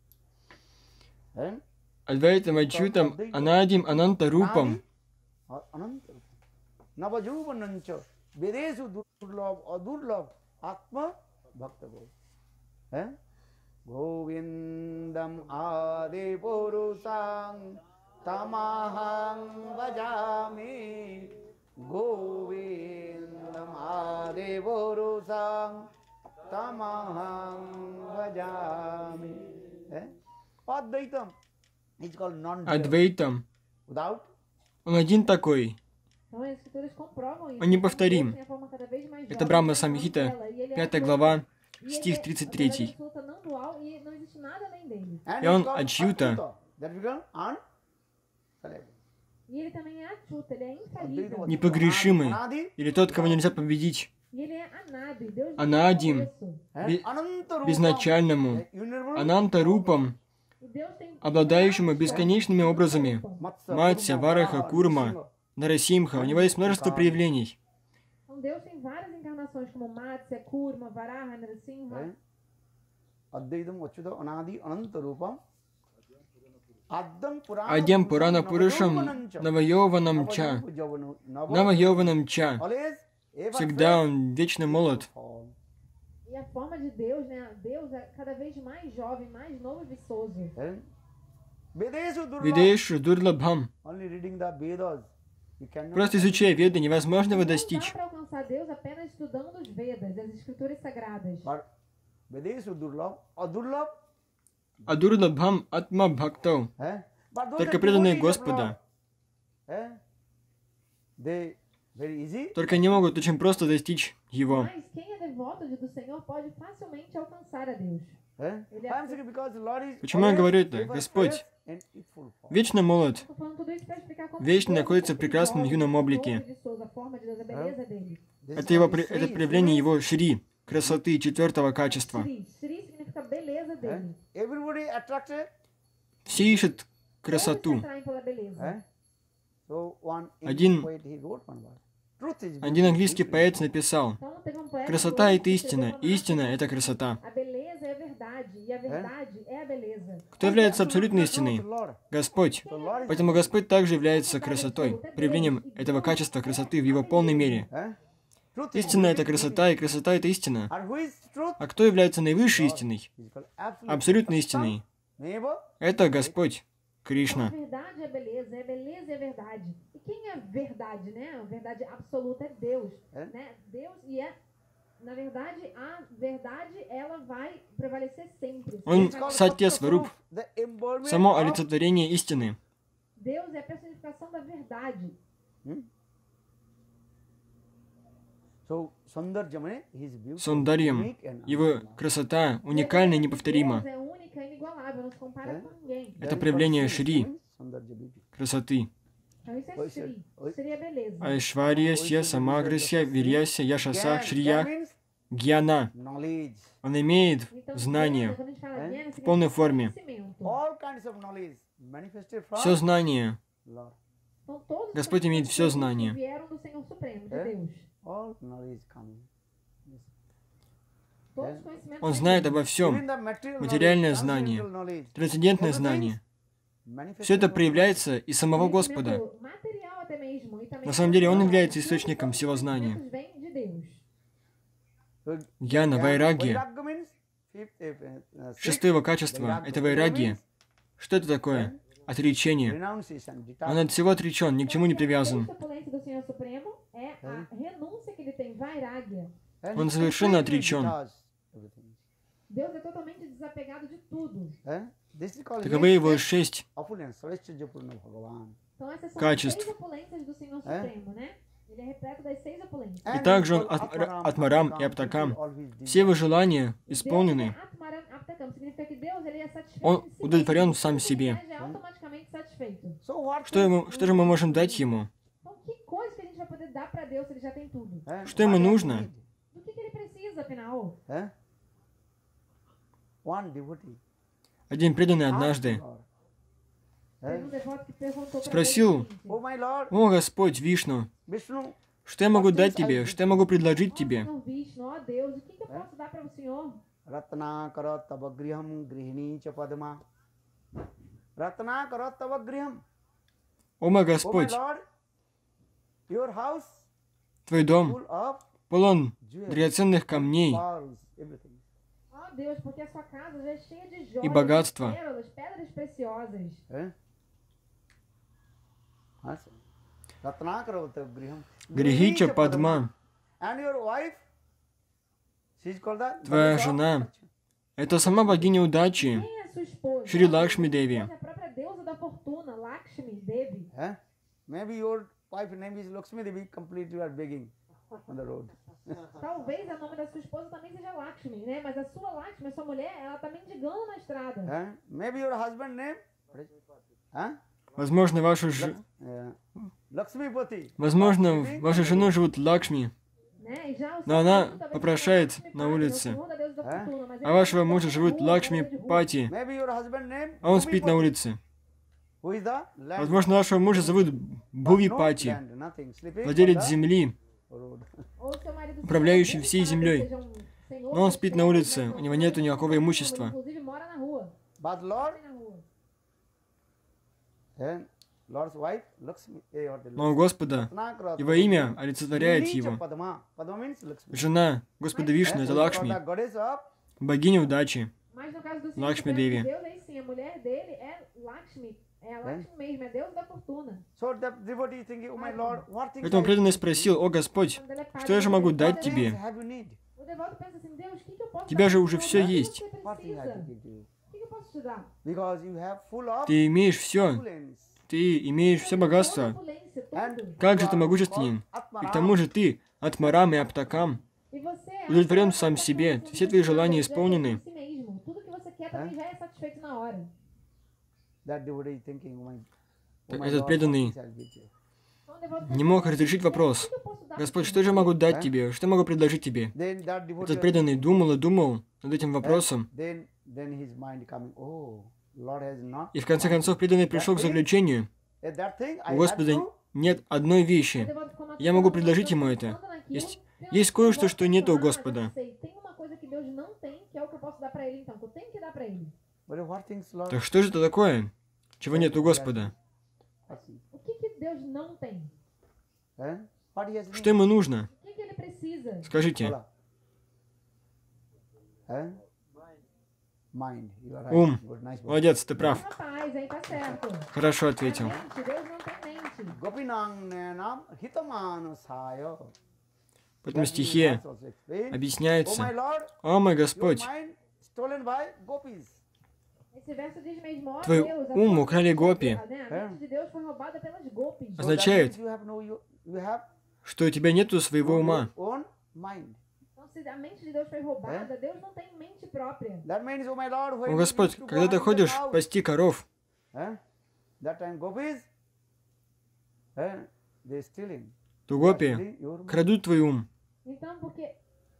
Адвайтам Ачютам Анадим Анантарупам. Anantarupam. Navajuvanancha Vedesu Durlabh Adurlabh Atma Bhakta Govindam Adi Purusam Tamaham Vajami Govindam Adi Purusam Tamaham Vajami. Advaitam is called non-dual. Адвейтам. Without Он один такой. Então, as escrituras comprovam isso. Он неповторим. Tem a forma cada vez mais Это jovem, Брахма mais Самхита, bela, e ele é 5 absoluto. глава, E ele стих é 33. absoluta, não dual, e não existe nada além dele. and И он it's called Achyuta. Achyuta. That becomes unfallible. E ele também é achuta, ele é infalível. Непогрешимый. Anadi Или тот, кого нельзя победить. E ele é Anabi, Deus de Анадим. começo. Бе- Anantarupam. Безначальному, Universal. Анантарупам, E Deus tem обладающему бесконечными образами. Матса, Матся, Вараха, Курма, Нарасимха. У него есть множество проявлений. Então, Deus tem várias encarnações, como Matsya, Kurma, Varaha, Narasimha. Advaitam Achyuta Anadi Anantarupam. Аддам Адьям Пурана Пурушам Навайованам Ча. Навайованам Ча. Всегда он вечно молод. E a forma de Deus, né? Deus é cada vez mais jovem, mais novo e viçoso. Видешу Дурлабхам. Only reading the Vedas. You cannot. Просто изучая Веды, невозможно его Não dá достичь. para alcançar Deus apenas estudando os Vedas, as escrituras sagradas. But Vedesu Durlabh, Adurlabh. А Дурлабхам Атма Бхактау. But those Только are преданные devotees of Господа. Lord. They very easy. Только они могут очень просто достичь его. Mas quem é devoto do Senhor pode facilmente alcançar a Deus. I'm saying because the Lord is Почему я always говорю это? ever Господь fresh and equal form. вечно молод, Estou falando tudo isso para explicar como Вечно Deus находится é в прекрасном jovem, юном novo облике. e viçoso, a forma de Deus, a beleza dele. This is Это, его, what he это says. проявление его Шри, красоты 4 качества. Shri. Shri significa beleza dele. Everybody attracted. Все ищут Todos se красоту. atraem pela beleza. So one Один- English poet he wrote one word. Truth is Один английский поэт написал, Então, teve um poeta красота que это истина, escreveu uma истина máxima, это красота. A beleza é a verdade, e a verdade é a beleza. Кто является абсолютной истиной? Lord. Господь. So Lord is Поэтому Господь также является красотой, проявлением этого качества красоты в его полной мере. Truth is Истина это красота, и красота это истина. and who is truth? А кто является наивысшей истиной? He is called absolute. Абсолютной истиной. Neighbor. Это Господь, A Кришна. verdade é beleza e a verdade. E quem é a verdade, né? A verdade absoluta é Deus, É? né? Deus e é, na verdade, a verdade ela vai prevalecer sempre. Он It's called Сатья Satya Сваруб, Swarup, the embodiment само of- олицетворение истины. Deus é a personificação da verdade. So Sundarjamane, his beauty, Сундарьям. unique and Его красота уникальна и неповторима. Deus é única e inigualável, não se compara É? com ninguém. Это проявление Шри, Sundarja beauty. красоты. Então isso é Oi, Shri. oi. Shri é beleza. Айшварьясья, Самаграсья, Вирьясья, Яшасах, Gyan, Шрия, that means Гьяна. knowledge. Он имеет Então, знание. Jnana, quando a gente fala É? Jnana, В полной significa форме. conhecimento. All kinds of knowledge manifested from Все знание. Lord. Então, todos os Господь имеет все conhecimentos знание. vieram do Senhor Supremo, de É? Deus. All knowledge coming. Todos os conhecimentos Он знает обо Even всем. the material Материальное knowledge, знание, transcendental knowledge, трансцендентное everything знание. manifested Все это from проявляется из самого Господа. conhecimento material até mesmo, e também На самом деле Он espiritual. является Todos источником os всего знания. conhecimentos vêm de Deus. So, Гьяна, вайрагья. Vairagya means sixth, Шестое его качество – это вайрагья. Что это такое? Отречение. renunciation, Он от всего отречен, ни к чему не A привязан. sexta opulência do Senhor Supremo é a renúncia que ele tem, vairagya. And Он he совершенно completely отречен. detached everything. Deus é totalmente desapegado de tudo. This is called Таковы его his шесть opulence, Sarveshwarya Purna Bhagavan. Então essas são Качеств. as 6 opulências do Senhor Supremo, né? Ele é repleto das 6 opulências. И And также he's он called Атмарам и Atmaram, Аптакам. fulfill all his desires. Все его желания Deus исполнены. é Atmaram Aptakam, significa que Deus ele é satisfeito Он em si удовлетворен mesmo. сам Tudo que себе. ele faz é automaticamente satisfeito. So what Что же мы можем дать ему? Então que coisa que a gente vai poder dar para Deus se ele já tem tudo? Что ему нужно? Do que ele precisa, afinal? One devotee Один преданный asked однажды the Lord, Teve um devoto que perguntou para Спросил. Deus o seguinte, Oh my Lord, «О, Господь, Вишну, Vishnu, что я могу дать тебе? Что я могу предложить Ó тебе?» Senhor Vishnu, ó Deus, o que eu posso dar para o Senhor? Ratnakara tava griham grihini cha padma. Ratnakara tava griham. «О, мой Oh my Господь, Lord, your house твой дом full of полон jewels, драгоценных камней pearls, everything. Ó Deus, porque a sua casa já é cheia de joias, e богатства. pérolas, pedras preciosas. Ratnakara tava griham. Грихи ча Падма, And your wife, she is called the твоя goddess of жена, fortune. это сама богиня удачи, Quem é a sua esposa? Шри Ó, Лакшми sua Деви. esposa é a própria deusa da fortuna, Lakshmi Devi. Maybe your wife name is Lakshmi Devi, completely you are begging on the road. Talvez o nome da sua esposa também seja Lakshmi, né? Mas a sua Lakshmi, a sua mulher, ela tá mendigando na estrada. Maybe your husband name, Возможно, Lakshmi Pati. возможно, вашу жену зовут Лакшми, Né? E já o но seu она marido talvez попрошает seja Lakshmi на Pati, улице. é o senhor da deusa da fortuna, mas А ele вашего tá мужа na зовут rua, Лакшми morador de rua. Пати, Maybe your husband name, а он Bhuvi спит на Pati, улице. who is the land. Возможно, вашего мужа зовут Бхуви No Пати, land, nothing, sleeping on владелец the земли, road. Ou seu marido управляющий seja всей Bhuvi Pati, землей. seja senhor Но он dos спит на céus, улице, né? у него нету никакого Ele, имущества. inclusive, mora na rua. But Lord, Dorme na rua. and Lord's wife, Lakshmi, or the Но у Господа Ratnakara его имя олицетворяет Grihini cha его. Padma. Padma means Lakshmi. Жена Господа Вишну – это Who is called Лакшми, the goddess of богиня удачи. Mas no caso do Senhor Lakshmi Supremo Devi. de Deus, aí sim, a mulher dele é Lakshmi. É a Lakshmi mesmo, é Deus da fortuna. So the devotee thinking, oh my Lord, what things Поэтому преданный спросил: «О Господь, Quando ele é padre, что я же могу дать things тебе? have you need? O devoto pensa assim, Deus, o que eu posso Тебя dar же pro уже Senhor? всё O que есть. você What thing I precisa? have to give to you? O que eu posso te dar? Because you have full of Ты имеешь все, opulence. ты имеешь все Toda богатство. opulência, And tudo. Как же you ты are могущественен? called И к тому же ты, Атмарам и Аптакам, E você é удовлетворен сам себе, все твои желания исполнены. si mesmo. Tudo que você quer também já é satisfeito na hora. That devotee thinking, oh Так my этот Lord, преданный what things I'll give you? Então, o devoto не pensa, мог "Deus, разрешить o вопрос. que eu posso dar Господь, pro что же я Senhor?" могу дать тебе? Что я могу предложить тебе? Then that devotee, Этот преданный думал и думал над этим вопросом. then his mind coming, oh, Lord has not. И в конце концов преданный пришел к заключению: That thing I у have Господа to. нет одной O вещи. devoto ficou Я могу matutando, предложить ему matutando, это. matutando naquilo. Есть- Pelo есть que кое-что, eu что vou нет у pensar, Господа. já sei, tem uma coisa que Deus não tem, que é o que eu posso dar para ele então, que eu tenho que dar para ele. But what things, Lord? Так что же это такое, чего нет у Господа? O que Deus não tem? What he has Что ему нужно? O que ele precisa? Скажите. Bola. Mind. You are right. Ум. Good, nice. Молодец, ты прав. Rapaz, aí tá certo. Хорошо ответил. Mente, Deus não tem mente. Gopinang nenam hitamanu sayo. В этом стихе Oh объясняется: my Lord, «О мой your Господь, mind stolen by gopis. Esse verso diz mesmo, ó Твой Deus, a ум sua украли mente, гопи. né? A mente de Deus foi roubada pelas gopis. So that Означает, means you have no, you have что у тебя нету своего ума. your own mind. Então, se a mente de Deus foi roubada, Deus não tem mente própria. That means, oh my Lord, when О you Господь, used to когда go ты out of the ходишь house, пасти коров, that time gopis, they stealing. то They are гопи stealing your mind. крадут твой ум. Então, porque...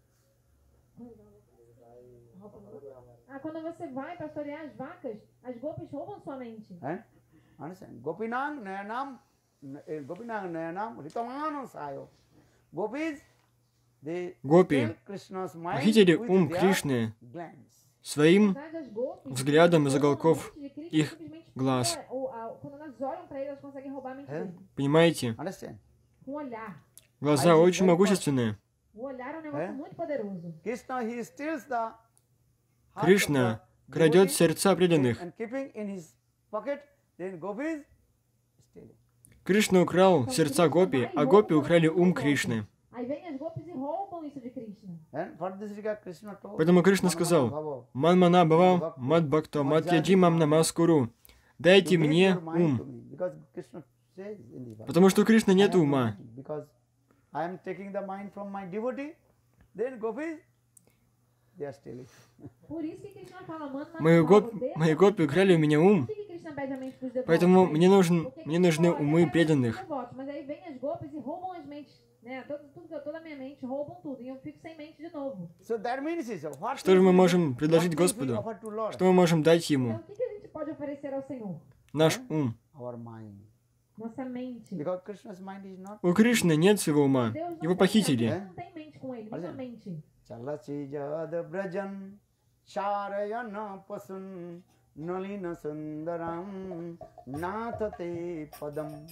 quando você vai pastorear as vacas, as gopis roubam sua mente. Understand? Gopinang nayanam ritamano sayo. Gopis, they Гопи steal Krishna's mind похитили with ум their Кришны glance. своим Na verdade, as golpes взглядом из roubam a уголков mente de Krishna их simplesmente глаз. quando elas olham para ele, elas conseguem roubar a mente dele. Понимаете? Understand? Com o olhar. Глаза очень могущественные. O olhar é um negócio muito poderoso. Krishna, he steals the heart of Кришна the крадет devotee сердца преданных. and keeping in his pocket, then gopis stealing. Кришна украл сердца Гопи, а Гопи украли ум Кришны. Aí vem as golpes e roubam isso de Krishna. And for this regard, Krishna told, Поэтому Кришна сказал: «Манмана бава мад бхакта матьяджи мам намаскуру». Дайте "Give мне your mind to ум. me", because Krishna says in the verse, Потому что у Кришны "I нет have no ума. mind", because I am taking the mind from my devotee, then gopis, they are stealing. Por isso que Krishna fala, manda Мои Гопи украли у меня ум, Por que Krishna pede a mente dos devotos? поэтому мне Porque нужны Krishna умы pede a mente dos преданных. devotos, mas aí vem as golpes e roubam as mentes, né? Toda a minha mente, roubam tudo e eu fico sem mente de novo. So that means is what Что же мы можем what предложить things we Господу? offer to Lord? Что мы можем дать Ему? Então, o que a gente pode oferecer ao Senhor? Наш ум. Our mind. Nossa mente. Because Krishna's mind is not У Кришны нет своего ума. Deus Его não похитили. tem mente com ele, nenhuma mente. Chalasi jad brajan charayana pasun nalina sundaram nathate padam.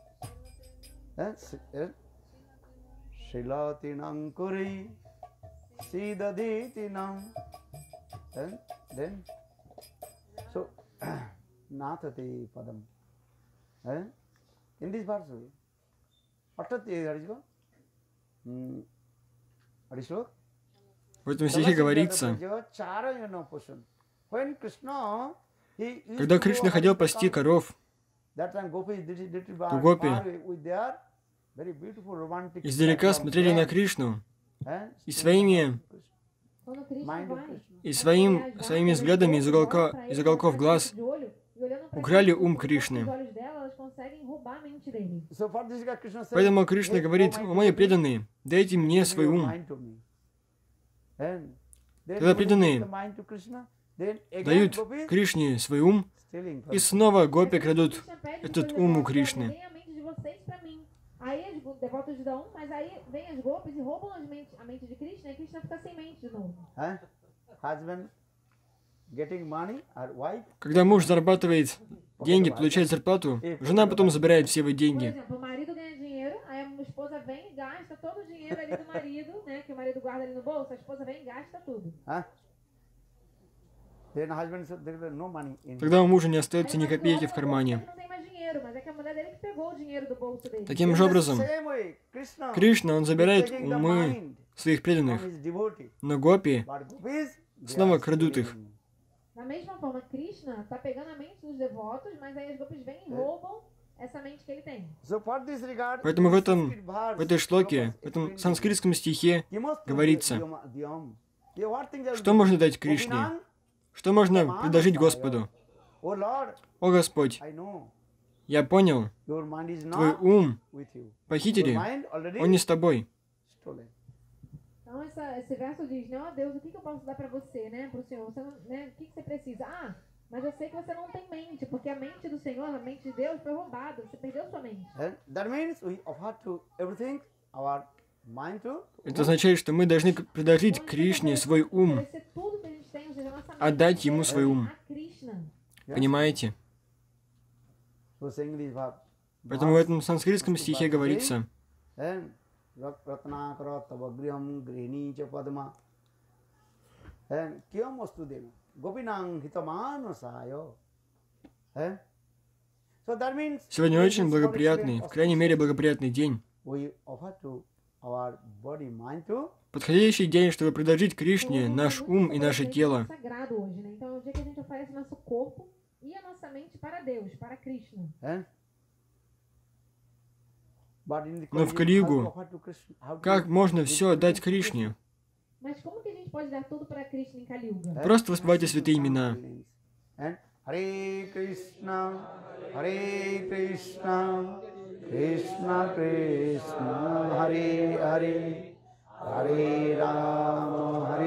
Shilatinam kuri sidaditinam. Then so nathate padam. In this verse, what is it? В этом стихе говорится, когда Кришна хотел пасти коров, то гопи издалека смотрели на Кришну и своими взглядами из уголков глаз украли ум Кришны. Поэтому Кришна говорит: «О мои преданные, дайте мне свой ум». Когда преданные дают Кришне свой ум, и снова гопи крадут этот ум у Кришны. Aí os devotos dão, mas aí vem as golpes e roubam a mente de Krishna e Krishna fica sem mente de novo. Husband getting money or wife. Когда муж зарабатывает деньги, получает зарплату, жена потом забирает все его Por деньги. exemplo, o marido ganha dinheiro, aí a esposa vem e gasta todo o dinheiro ali do marido, né? Que o marido guarda ali no bolso, a esposa vem e gasta tudo. Then husband said there is no money in. Тогда у мужа не остается Aí ни o marido копейки olha в no bolso кармане. dele, não tem mais dinheiro, mas é que a mulher dele que pegou o dinheiro do bolso dele. Таким же образом, Same way, Krishna Кришна, он забирает taking the умы mind своих from преданных, his devotee. но гопи But gopis, they снова are крадут их. stealing. Da mesma forma, Krishna está pegando a mente dos devotos, mas aí as golpes vêm e roubam essa mente que ele tem. So for this regard, Поэтому в in этом, Sanskrit verse, в этой шлоке, Prabhupada в этом explained санскритском стихе Kimosthu говорится, dhyam. Yeah, what things are что можно дать Кришне, Gopinan, что можно предложить Господу. Oh Lord, О Господь, I know я понял, your mind is твой not ум with you. Your похитили, mind already он не с тобой. stolen. Então esse verso diz, né, ó Deus, o que eu posso dar para você, né, para o Senhor? Você não, né, o que você precisa? Ah, mas eu sei que você não tem mente, porque a mente do Senhor, a mente de Deus foi roubada, você perdeu sua mente. And that means we offer to everything our mind to. Это означает, что мы должны предложить Então, Кришне свой ум, oferecer tudo que a gente tem, ou seja, a nossa mente, отдать ему свой ум. a Krishna. Понимаете? So saying this verse. Поэтому в этом санскритском стихе говорится, And Ratnakara Tavagriham Grihini Cha Padma. And Kiyam Astu Deva. Gopinang Hitamanasaya. So that means сегодня очень благоприятный, в крайней мере благоприятный день. we offer to our body, mind to. Подходящий день, чтобы предложить Кришне Então, наш vamos ум и наше oferecer тело. sagrado hoje, né? Então é o dia que a gente oferece nosso corpo e a nossa mente para Deus, para Krishna. But in the Но в Kali Yuga, Кали-югу how to offer to Krishna? How to как можно give все everything отдать to Кришне? Mas como que a gente pode dar tudo para Krishna em Kali Yuga? Просто воспевайте святые имена. And Hare Krishna, Krishna Krishna, Hare Hare, Hare Rama,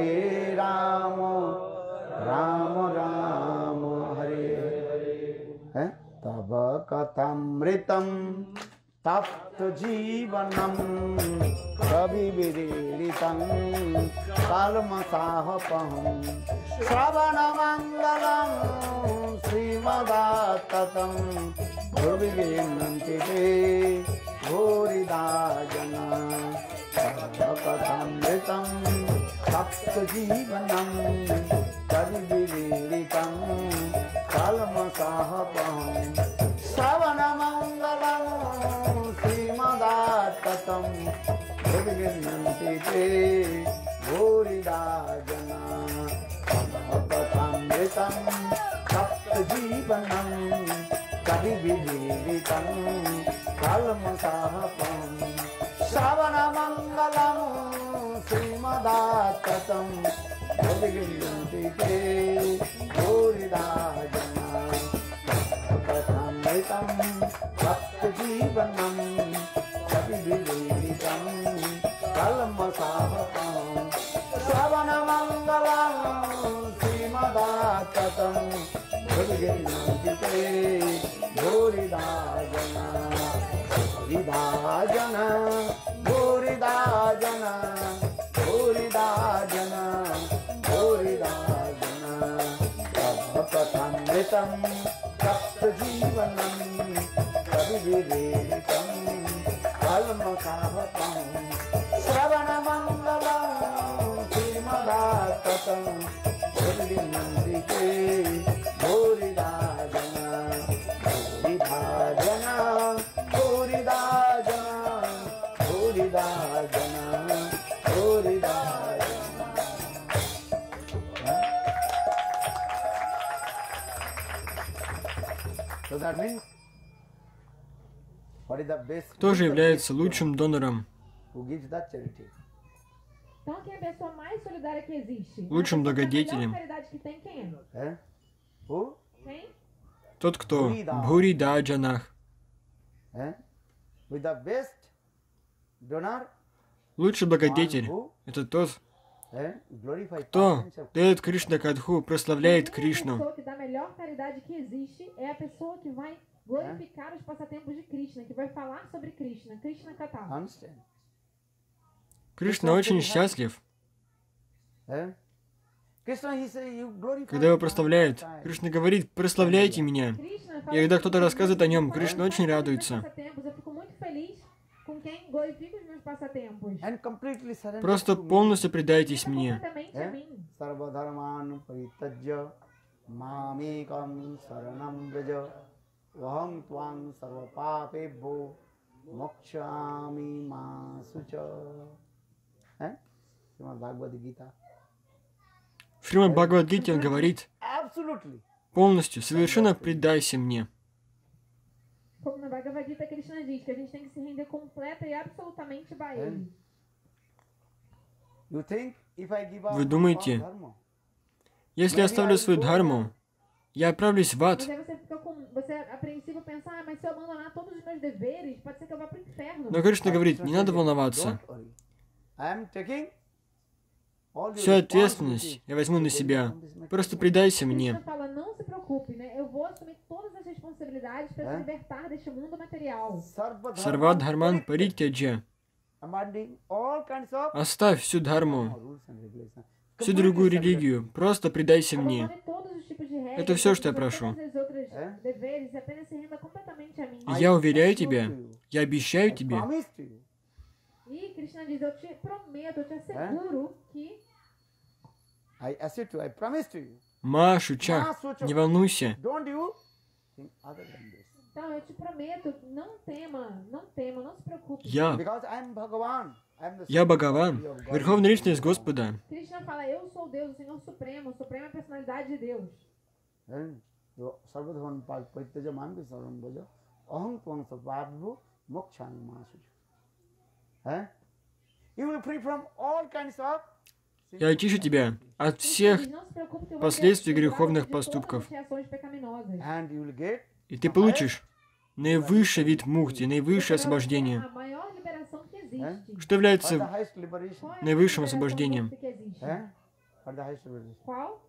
Rama Rama, Hare Hare. Tava katamritam tapta jivanam कविविरीडितं कल्मषापहं श्रवणमङ्गलं श्रीमदाततं भुविगीर्णन्ति ते भूरिदा जना कथामृतं सप्तजीवनं कविविरीडितं कल्मषापहं श्रवणमङ्गलं श्रीमदाततं भुविगीर्णन्ति ते भूरिदा जना कथामृतं सप्तजीवनं कविविरीडितं कल्मषापहं श्रवणमङ्गलं श्रीमदाततं भुविगीर्णन्ति ते भूरिदा जना कथामृतं सप्तजीवनं कविविरीडितं कल्मषापहं श्रवणमङ्गलं श्रीमदाततं भुविगीर्णन्ति ते भूरिदा जना भूरिदा जना भूरिदा जना भूरिदा जना भूरिदा जना कथामृतं सप्तजीवनं कविविरीडितं कल्मषापहं श्रवणमङ्गलं श्रीमदाततं भुविगीर्णन्ति ते भूरिदा जना भूरिदा जना भूरिदा जना भूरिदा जना भूरिदा जना। So that means what is the best? Кто же является лучшим донором? Who gives that charity? Então, quem é a pessoa mais solidária que existe? Лучшим A благодетелем. melhor caridade que tem, quem é? Eh? Who? Quem? Тот, кто Бхурида Джанах. Eh? With the best donor, Лучший благодетель — это тот, glorify кто persons of дает Кришна Кадху, прославляет A Кришну. pessoa que dá a melhor caridade que existe é a pessoa que vai glorificar os passatempos de Krishna, que vai falar sobre Krishna, Krishna Katha. understand. Кришна очень счастлив, Eh? Krishna, he say, you glorify когда его my прославляют. pastime. Кришна говорит: «Прославляйте меня». Krishna И fala когда que кто-то рассказывает о нем, Кришна очень радуется. eu fico muito feliz com quem glorifica os meus passatempos. And completely surrender Просто to me. полностью предайтесь мне. Completamente a mim. Sarvadharman paritajya mamekam saranam vraja vaham tvam sarvapapebho mokshami masucha. Srimad Bhagavad Gita. В Шримад Бхагавад-гите он говорит: Absolutely. «Полностью, совершенно предайся мне». Como na Bhagavad Gita, Krishna diz que a gente tem que se render completa e absolutamente a ele. You think if I give up Вы my думаете, dharma, если я оставлю свою дхарму, я отправлюсь в ад. Mas aí você fica com. Você é apreensivo pensar, mas se eu abandonar todos os meus deveres, pode ser que eu vá pro inferno. Но Кришна говорит: Krishna не надо says, волноваться. "Don't worry. I am taking all your Всю ответственность responsibility я возьму на to себя. deliver this message." Просто предайся Krishna мне. fala, não se preocupe, né? Eu vou assumir todas as responsabilidades para te libertar deste mundo material. Сарват Дхарман Паритяджа. Abandoning all kinds of Оставь всю дхарму, rules and regulations. всю другую религию. Просто предайся мне. Abandone todos os tipos de regras, Это всё, что я todas прошу. as outras deveres, e apenas se renda completamente a mim. И я уверяю тебя, я обещаю I тебе, promise to you. E Krishna diz, eu te prometo, eu te asseguro que I assure to you, I promise to you. Ма Шучах, не волнуйся. Don't you think other than this. então eu te prometo, não tema, não se preocupe. Я Because I am Bhagavan. I am the Я Supreme Бхагаван, Personality of God. Верховная Личность Господа. Krishna fala, eu sou Deus, o Senhor Supremo, a Suprema Personalidade de Deus. Sarvadhavan Paritaja Mambi Saram Bhaja Aham Tvam Sarvabhu Mokshami Masuja. You will free from all kinds of Я очищу тебя от всех последствий греховных поступков. and you will get И ты получишь наивысший вид мукти, наивысшее освобождение. Что for the является highest liberation. наивысшим освобождением? For the highest liberation. Qual?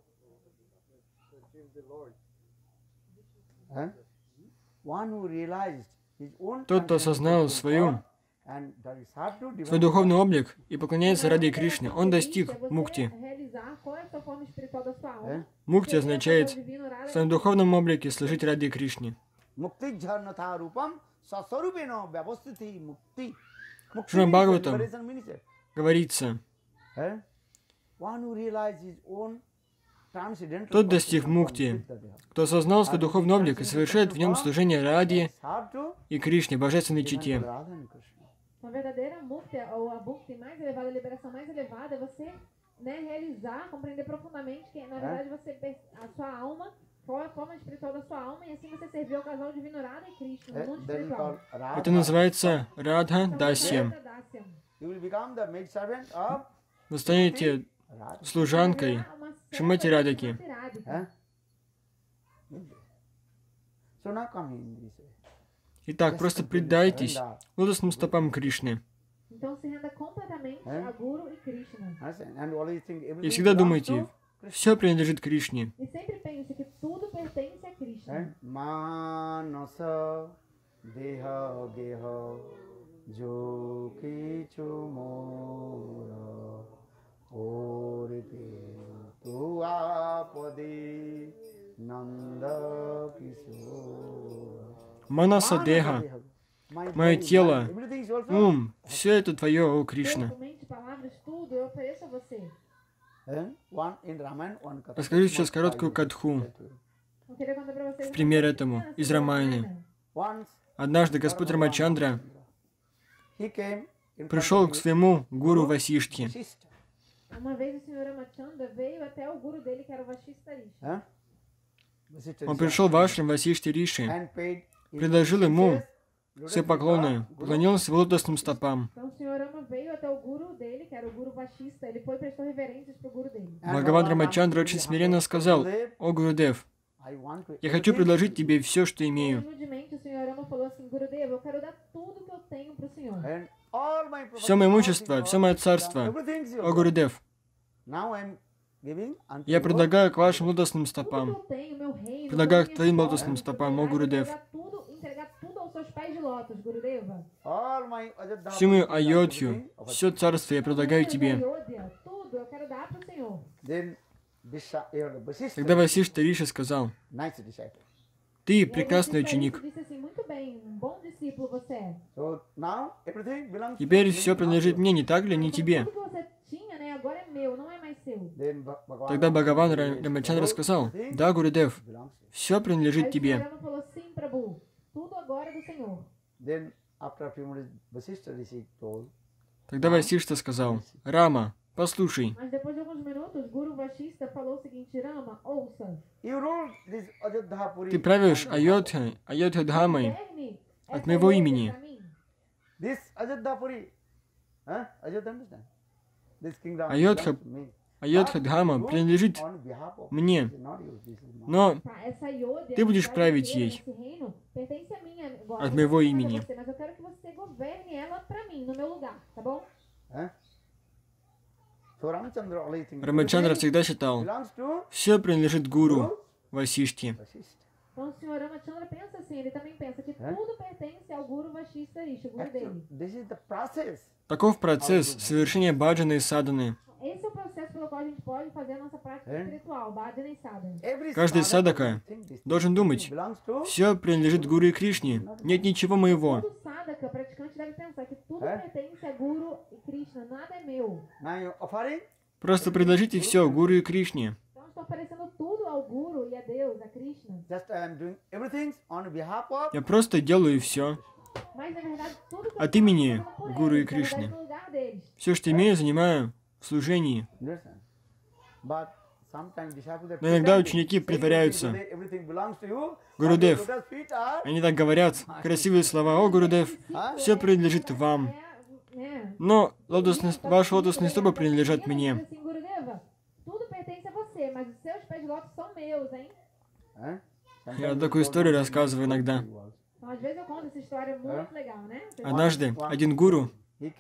One who realized his own Тот, кто осознал свою and serve to свой divine духовный облик и поклоняется ради Кришны, он достиг мукти. Realizar qual é a sua forma espiritual da sua alma. Мукти означает в своем духовном облике служить ради Кришны. Mukti jharnatha rupam sasarupeno vyavastiti mukti. Mukti Шримад means Бхагаватам liberation means, говорится, one who realizes his own transcendental тот достиг consciousness мукти, with the Deha. кто осознал свой духовный облик и совершает в нем служение ради Serve to и Кришне, божественной divine чите. Radha and Krishna. Uma verdadeira mukti, ou a mukti mais elevada, a liberação mais elevada, é você, né, realizar, compreender profundamente que, na verdade, a sua alma, qual é a forma espiritual da sua alma, e assim você servir ao casal divino Radha e Krishna, no mundo Then espiritual. called Radha. Это называется Радха Дасьям. Radha Dasyam. You will become the maid servant of Вы станете Radha. служанкой Uma Шримати serva Радхики. Shrimati Radhika. So now come in this way. Итак, просто предайтесь лотосным стопам Кришны. Então se renda completamente a Guru e Krishna. Understand? And always think И everything всегда belongs думайте, to Krishna. все принадлежит Кришне. E sempre pense que tudo pertence a Krishna. Manasa deha geha jo kichu mora orite tu apade nanda kishora. Манаса Деха, мое тело, ум, все это твое, о Кришна. Corpo, mente, palavras, tudo eu ofereço a você. Расскажу сейчас короткую катху. Eu queria contar pra vocês В пример этому, из Рамаяны. Однажды Господь Рамачандра пришел к своему гуру Васиштхе. Uma vez o senhor Ramachandra veio até o guru dele, que era o Vashista Rishi. Он пришел в ашрам Васишти Риши, предложил ему все поклоны, поклонился его лотосным стопам. Então o senhor Rama veio até o guru dele, que era o guru Vashista. Ele foi e prestou reverências pro guru dele. Бхагаван Рамачандра очень смиренно сказал: «О Гурудев, я хочу предложить тебе все, что имею. Humildemente o senhor Rama falou assim: Gurudev, eu quero dar tudo que eu tenho pro senhor. Все мое имущество, все мое царство. О Гурудев, я предлагаю к вашим лотосным Tudo que стопам. eu tenho, meu reino, Предлагаю toda к a твоим minha лотосным sorte, стопам, о eu quero Гурудев. entregar tudo aos seus pés de lótus, Gurudeva. Всю мою Айодхью, все царство я предлагаю тебе». Ayodhya, tudo eu quero dar pro senhor. Тогда Васишта Риши сказал: «Ты прекрасный ученик. Disse assim: muito bem, bom discípulo você é. Теперь все принадлежит мне, не так ли, не Então, тебе?» tudo que você tinha, né, agora é meu, não é mais seu. Тогда Бхагаван Рамачандра сказал: «Да, Гурудев, все принадлежит Aí o тебе». senhor Rama falou: sim, Prabhu, tudo agora é do senhor. Тогда Васишта сказал: «Рама, послушай, Mas depois de alguns minutos, Guru Vashista falou o seguinte: Rama, ouça. ты правишь Айодхя-дхамой Governe от essa моего Ayodhya имени. pra mim. Айодха, Айодха-дхама принадлежит мне, но Tá, essa Ayodhya, Ты будешь essa править Ayodhya, ей esse reino, pertence a mim agora. от моего Não pertence a имени». você, mas eu quero que você governe ela pra mim, no meu lugar, tá bom? Рамачандра всегда считал, все принадлежит гуру Васишти. Então o senhor Ramachandra pensa assim, ele também pensa que tudo pertence ao Guru Vashista Rishi, o guru dele. Таков процесс совершения баджаны и садханы. Esse é o processo pelo qual a gente pode fazer a nossa prática espiritual, bhajana e sadhana. Каждый садака должен думать, все принадлежит гуру и Кришне, нет ничего моего. Todo sadhaka, praticante, deve pensar que tudo pertence a Guru e Krishna, nada é meu. Просто предложите все гуру и Кришне. Então eu estou oferecendo tudo ao Guru e a Deus, a Krishna. Я просто делаю все. Mas na verdade tudo que eu От faço, имени eu faço por гуру и eles, na verdade, Кришны. no lugar deles. Все, что имею, занимаю в служении. Но иногда ученики притворяются. Гурудев, они так говорят, красивые слова: «О, Гурудев, все принадлежит вам». Но ваши лотосные стопы принадлежат мне. Assim, Gurudeva, tudo pertence a você, mas os seus pés de lótus são meus, hein? Я такую историю рассказываю иногда. Então, às vezes eu conto essa história muito legal, né? Однажды один гуру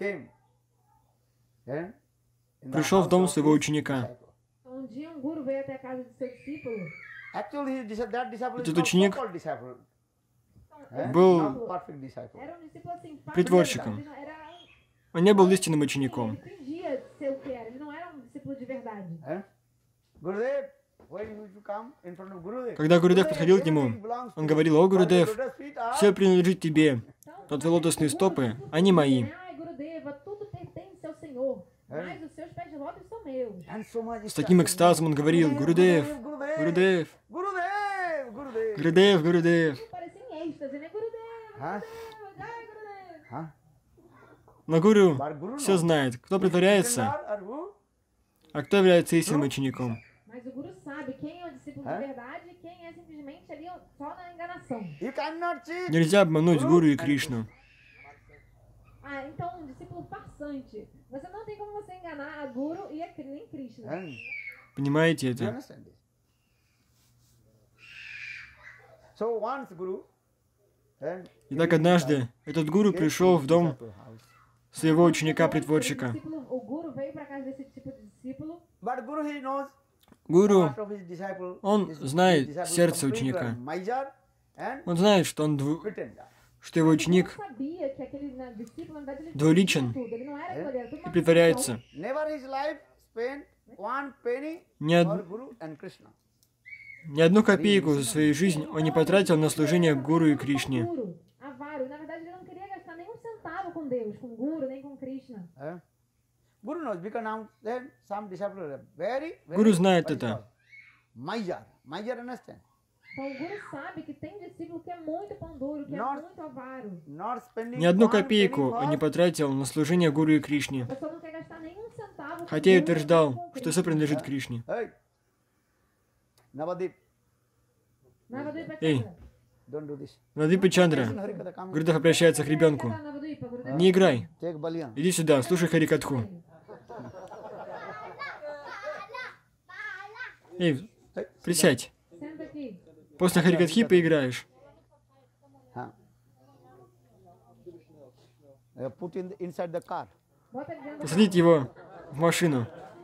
пришел в дом своего ученика. Um dia um guru veio até a casa do seu discípulo. Этот ученик был Not perfect disciple. Era um discípulo assim, falho. притворщиком. Ele não era, Он не был истинным ele учеником. fingia ser o que era. Ele não era um discípulo de verdade. Gurudev, when you used to come in front of Gurudev, Когда Гурудев подходил к нему, everything belongs to он you. говорил: «О, Гурудев, Lotus feet are- все принадлежит тебе, но твои лотосные стопы, они мои». Ai, Gurudeva, tudo pertence ao Senhor. Mas os seus pés de lótus são meus. And so much С таким экстазом он говорил: «Гурудев, Гурудев, Gurudev, Gurudev. Гурудев, Гурудев». Parecia em êxtase, né? Gurudeva, Huh? Gurudeva, ai, Gurudeva. Huh? Но Гуру But Guru все knows. знает, кто притворяется, Or who? а кто является истинным учеником. Mas o Guru sabe quem é o discípulo de verdade e quem é simplesmente ali só na enganação. You cannot cheat. Нельзя обмануть Гуру и Кришну. Ah, então um discípulo farsante. Você não tem como você enganar a Guru e a nem Krishna. And Понимаете you это? understand this? So once Guru, and Итак, однажды этот Гуру пришел в дом своего ученика-притворщика. O Guru veio para casa desse tipo de discípulo. but Guru he knows Гуру, part of his disciple. он his знает disciple сердце completely ученика. miser and Он знает, что pretender. что его O ученик Guru sabia que aquele discípulo, na verdade, ele двуличен tudo. Ele não era aquilo, era tudo и uma притворяется. Never his life spent one penny Ни, for од- Guru and Krishna. ни одну копейку за свою жизнь он не потратил на служение Гуру и Кришне. Guru, avaro. Na verdade, ele não queria gastar nenhum centavo com Deus, com Guru, nem com Krishna. Guru knows because now then some disciples are very, very Guru знает what is это. called? Miser. Miser understand? Então o Guru sabe que tem discípulo que é muito pão duro, que é Not- muito avaro. Not spending Ни одну one penny копейку for он не потратил на служение Гуру и Кришне. A pessoa não quer gastar nenhum centavo com Хотя и Guru, утверждал, nem com что Krishna. все принадлежит Кришне. Hey, Navadip, Navadvipa Эй. Chandra. don't do this. Владыка Чандра, Listen Harikatha, come. Гурудев обращается к ребенку. Navadvipa, Gurudeva. Не играй, Take Baliyan. иди сюда, слушай Харикатху. Эй, присядь. Senta aqui. После Харикатхи поиграешь. Huh. Put inside the car. Bota ele dentro do Посадите его в машину.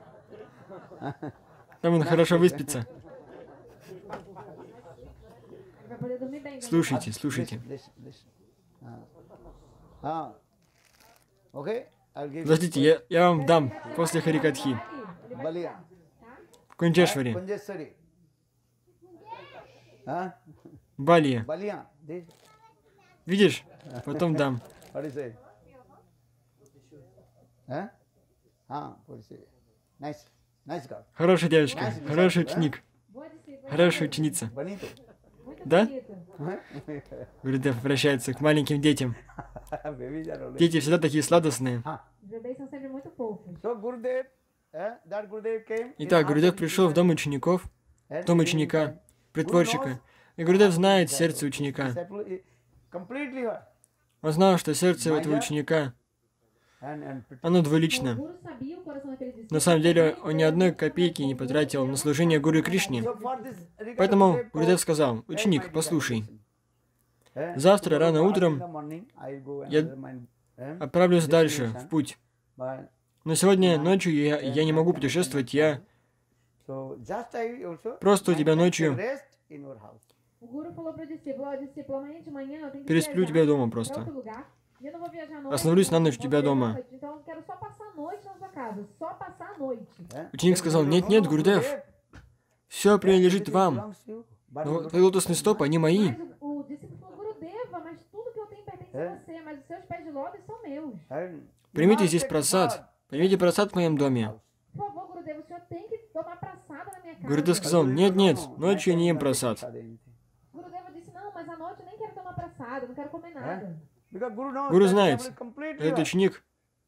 Там он хорошо выспится. vai poder dormir bem. Слушайте, слушайте. Listen. Okay, I'll give Подождите, я вам дам после Харикатхи. Baliyan. В Кунджешваре, Kunjeshwari. Huh? в Бали. Baliyan. This, Видишь? Потом дам. what do you say? Huh? What do you say? Nice. Nice girl. Хорошая девочка, хороший ученик, Boa discípula. хорошая ученица. Bonito. Muito Да? bonita. Гурудев обращается к маленьким детям. Babies are always. Дети всегда такие сладостные. Os bebês são sempre muito fofos. So Gurudev, that Gurudev came. Итак, Гурудев пришел в дом учеников, в дом ученика, притворщика. И Гурудев знает сердце ученика. Completely her. Он знал, что сердце этого ученика, And оно O двулично. Guru sabia o coração daquele discípulo. На самом деле, он ни одной копейки не потратил на служение Гуру и Кришне. so for this Поэтому Гурудев сказал: «Ученик, послушай, завтра рано утром я отправлюсь дальше, в путь. Но сегодня ночью я не могу путешествовать, я просто у тебя ночью O Guru falou para o discípulo, ó, discípulo, amanhã de manhã eu tenho que пересплю у viajar тебя дома pra просто. outro lugar. E eu não vou viajar à noite. Остановлюсь на ночь у vou тебя viajar à дома». noite. Então eu quero só passar a noite na sua casa. Só passar a noite. Ученик сказал: «Нет, Гурудев, все принадлежит вам, но твои лотосные стопы, они мои». Mas o discípulo falou, Gurudeva, mas tudo que eu tenho pertence a você, mas os seus pés de lótus são meus. Примите здесь просад, примите просад в моем доме. Por favor, Gurudeva, o senhor tem que tomar praçada na minha casa. Гурудев сказал: «Нет, нет, ночью я не ем просад». Gurudeva disse, não, mas à noite eu nem quero tomar praçada, eu não quero comer nada. Гуру знает, этот ученик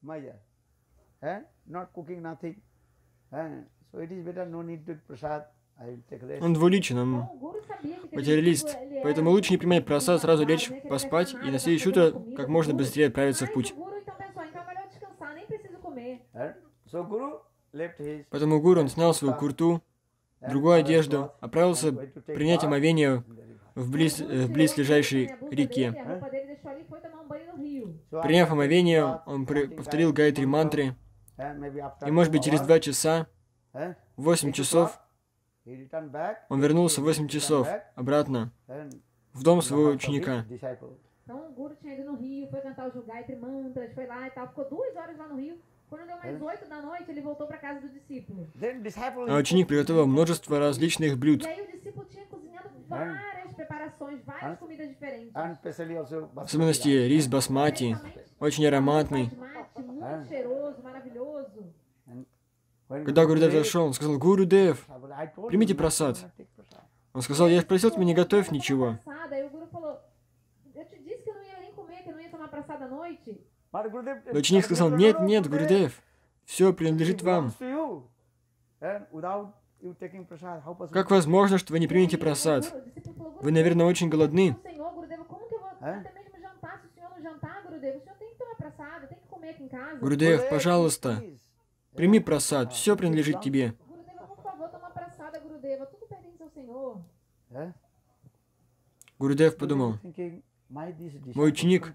Not cooking nothing. So it is better no need to prasad. I will take rest. он двуличен, он Então, o Guru sabia que aquele материалист. discípulo, ele era Поэтому лучше не принимать просад, сразу лечь, né, que ele поспать não и quer на nada, следующее só утро comida, как можно tudo. быстрее отправиться в Mas путь. o Guru então pensou, então é melhor descansar, nem preciso comer. So Guru left his Поэтому Гуру он снял свою курту, другую одежду, отправился принять омовение в близлежащей A blusa реке. dele, a roupa dele, deixou ali e foi tomar um banho no rio. so Приняв омовение, он повторил Гайатри мантры, maybe after и, может быть, 2 через hours, 2 часа, eh, в 8 часов, he returned back. он вернулся в 8 часов обратно в дом своего ученика. Então o Guru tinha ido no rio, foi cantar o Gayatri Mantras, foi lá e tal, ficou 2 horas lá no rio. Quando deu mais 8 da noite, ele voltou para casa do discípulo. А ученик приготовил множество различных блюд. E aí o discípulo tinha cozinhado várias preparações, várias comidas diferentes. В особенности рис басмати, очень ароматный. Muito cheiroso, maravilhoso. Когда Гурудев зашел, он сказал: Гурудев, примите просад. Он сказал: я просил тебя, не готовь ничего. Aí o Guru falou, eu te disse que eu não ia nem comer, que eu não ia tomar praçada à noite. Но ученик сказал: нет, нет, Гурудев, все принадлежит вам. Как возможно, что вы не примете просад? Вы, наверное, очень голодны. Senhor, Gurudeva, como que eu vou até mesmo jantar se o senhor não jantar, Gurudeva? O senhor tem que tomar praçada, tem que comer aqui em casa. Гурудев, пожалуйста, прими просад, все принадлежит тебе. Gurudeva, por favor, toma praçada, Gurudeva, tudo pertence ao Senhor. Гурудев подумал: мой ученик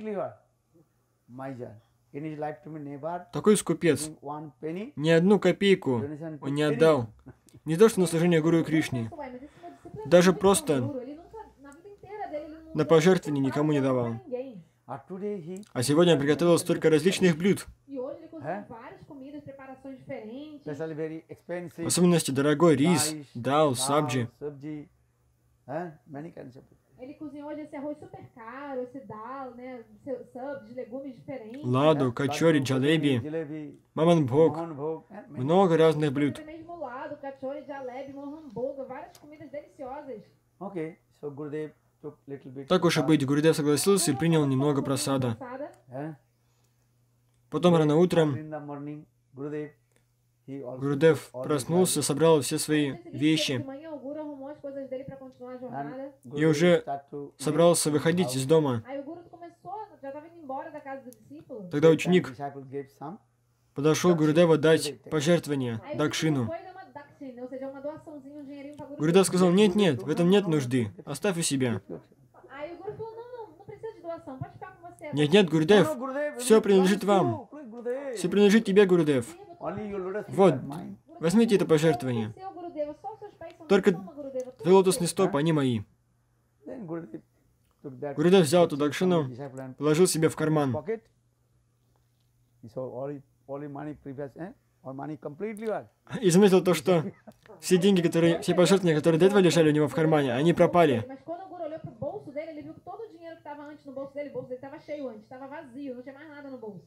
такой скупец, ни одну копейку он не отдал. Не то, что на служение Гуру и Кришне, Ué, mas esse meu discípulo é даже muito просто Guru, ele nunca, na vida inteira dele, ele não на пожертвование никому не deu давал. pra ninguém. А сегодня он приготовил столько различных блюд, E hoje ele cozinhou várias comidas, preparações diferentes. в особенности дорогой рис, дал, сабджи. Ele cozinhou hoje esse arroz super caro, esse dal, né, sub de legumes diferentes. Ладу, качори, джалеби, маманбхог, много разных блюд. Até mesmo lado, cachorro, jalebi, mohamboga, várias comidas deliciosas. Так уж и быть, Гурудев согласился и принял немного просада. Praçada. Потом рано утром Гурудев проснулся, собрал все свои Nesse dia, de вещи manhã, o Guru arrumou as coisas dele para continuar a jornada. и уже собрался выходить из дома. Aí o Guru começou, já estava indo embora da casa do discípulo. Тогда ученик подошел Гурудеву дать пожертвование, Aí o дакшину. discípulo foi dar uma dakshina, ou seja, uma doaçãozinha, um dinheirinho para Guru. Гурудев сказал: нет, нет, в этом нет нужды, оставь у себя. Aí o Guru falou, não precisa de doação, pode ficar com você. Нет, нет, Гурудев, все принадлежит вам. Все принадлежит тебе, Гурудев. Вот, возьмите это пожертвование. Seu, Gurudeva, só os seus pés são Только meus, toma, Gurudeva, твои лотосные стопы, они мои. Гурудев взял эту дакшину, положил себе в карман и заметил то, что все деньги, все пожертвования, которые до этого лежали у него в кармане, они пропали. Mas quando o Guru olhou pro bolso dele, ele viu que todo o dinheiro que estava antes no bolso dele estava cheio antes, estava vazio, não tinha mais nada no bolso.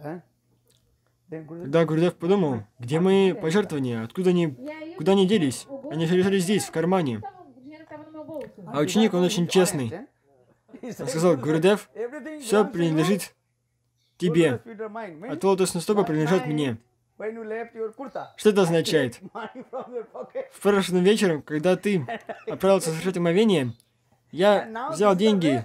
Тогда Гурудев подумал: где мои пожертвования, откуда они, E aí куда они делись? Они же лежали здесь, в кармане. o dinheiro que estava no meu bolso. А ученик, он очень честный. Он сказал: Гурудев, все принадлежит тебе, а твои лотосные стопы принадлежат мне. Что это означает? В прошлым вечером, когда ты отправился совершать омовение, я взял деньги,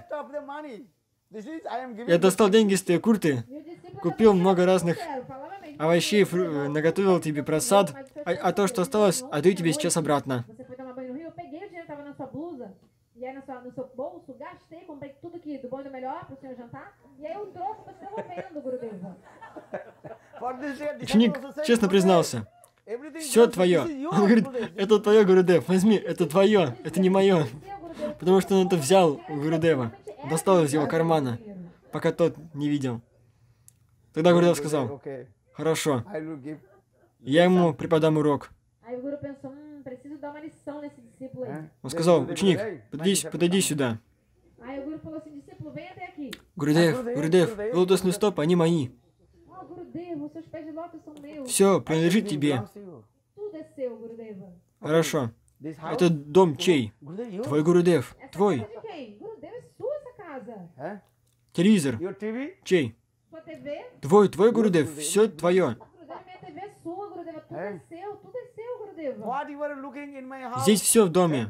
я достал деньги из твоей курты, E o discípulo купил много разных falava mesmo. овощей, наготовил тебе просад, а то, что осталось, отдаю тебе сейчас обратно. Você foi tomar banho no rio, eu peguei o dinheiro que estava na sua blusa, e aí no seu bolso, gastei, comprei tudo que do bom e do melhor para o senhor jantar, e aí eu trouxe para você devolvendo, Gurudeva. Ученик честно признался: все твое. Он говорит: это твое, Гурудев, возьми, это твое, это не мое. Seu, Gurudeva, Потому что он это взял у Гурудева, достал из его кармана, пока тот не видел. Тогда Гурудев сказал: хорошо, я ему преподам урок. Aí o Guru pensou, preciso dar uma lição nesse discípulo aí. Он сказал: ученик, подойди сюда. Aí o Guru falou assim, discípulo, vem até aqui. Гурудев, лотосные стопы, они мои. Ó, Gurudeva, os seus pés de lótus são meus. Все принадлежит тебе. Tudo é seu, Gurudeva. Хорошо. Этот дом чей? Твой, Гурудев. Essa Твой. casa de quem? Gurudeva, é sua essa casa. Телевизор. Чей? Sua TV? Твой, Гурудев. Все твое. Gurudeva, minha TV é sua, Gurudeva. Tudo é seu, Gurudeva. Здесь все в доме.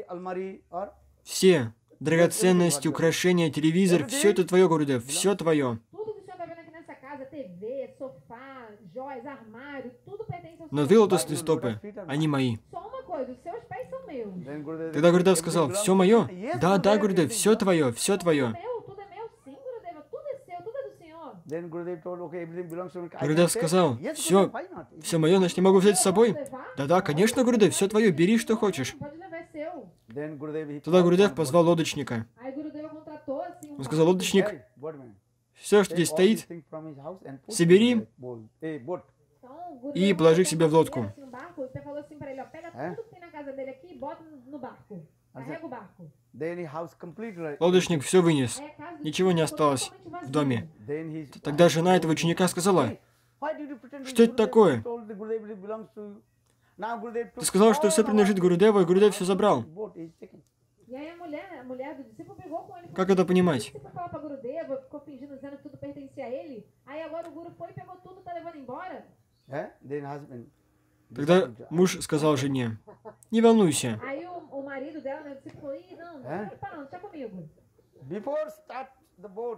Все драгоценности, украшения, телевизор. Все это твое, Гурудев. Все твое. Tudo que o senhor tá vendo aqui nessa casa, TV, sofá, joias, armário, tudo pertence ao Но senhor. твои лотосные стопы, они мои. Só uma coisa, os seus pés são meus. Тогда Гурудев сказал: все мое? Да, Гурудев, все твое, все твое. Tudo é meu, sim, Gurudeva. Tudo é seu, tudo é do senhor. Гурудев сказал: все мое, значит, я могу взять с собой? Да, конечно, Гурудев, все твое, бери, что хочешь. Pode levar, é seu. Then Gurudev, he Тогда called Гурудев one позвал boatman. лодочника. Aí Gurudeva contratou assim Он сказал: лодочник, Hey, boatman, все, что take здесь all these стоит, things from his house and put собери in the boat. Então, o и Gurudeva положи к botou себе в uma лодку. colher, assim, no barco, e falou assim pra ele, ó, pega tudo que tem na casa dele aqui e bota no barco. Carrega o barco. Then his house completely. Лодочник все вынес. Aí a casa do Ничего не ficou осталось totalmente в vazia. доме. Then his Тогда жена этого ученика сказала: Hey, why did you pretend что это Gurudev такое? told the Gurudev it belongs to you? Now Gurudev Ты took сказал, что all все our принадлежит things. Гурудеву, и Гурудев все забрал. Boat is taken. E aí a mulher do discípulo brigou com ele. Как это понимать? Você foi falar pra Gurudeva, ficou fingindo, dizendo que tudo pertencia a ele. Aí agora o Guru foi e pegou tudo, tá levando embora. Then husband. Тогда муж сказал жене: не волнуйся, Aí o marido dela, né, o discípulo falou, ih, não se preocupa não, deixa comigo. Before start the boat,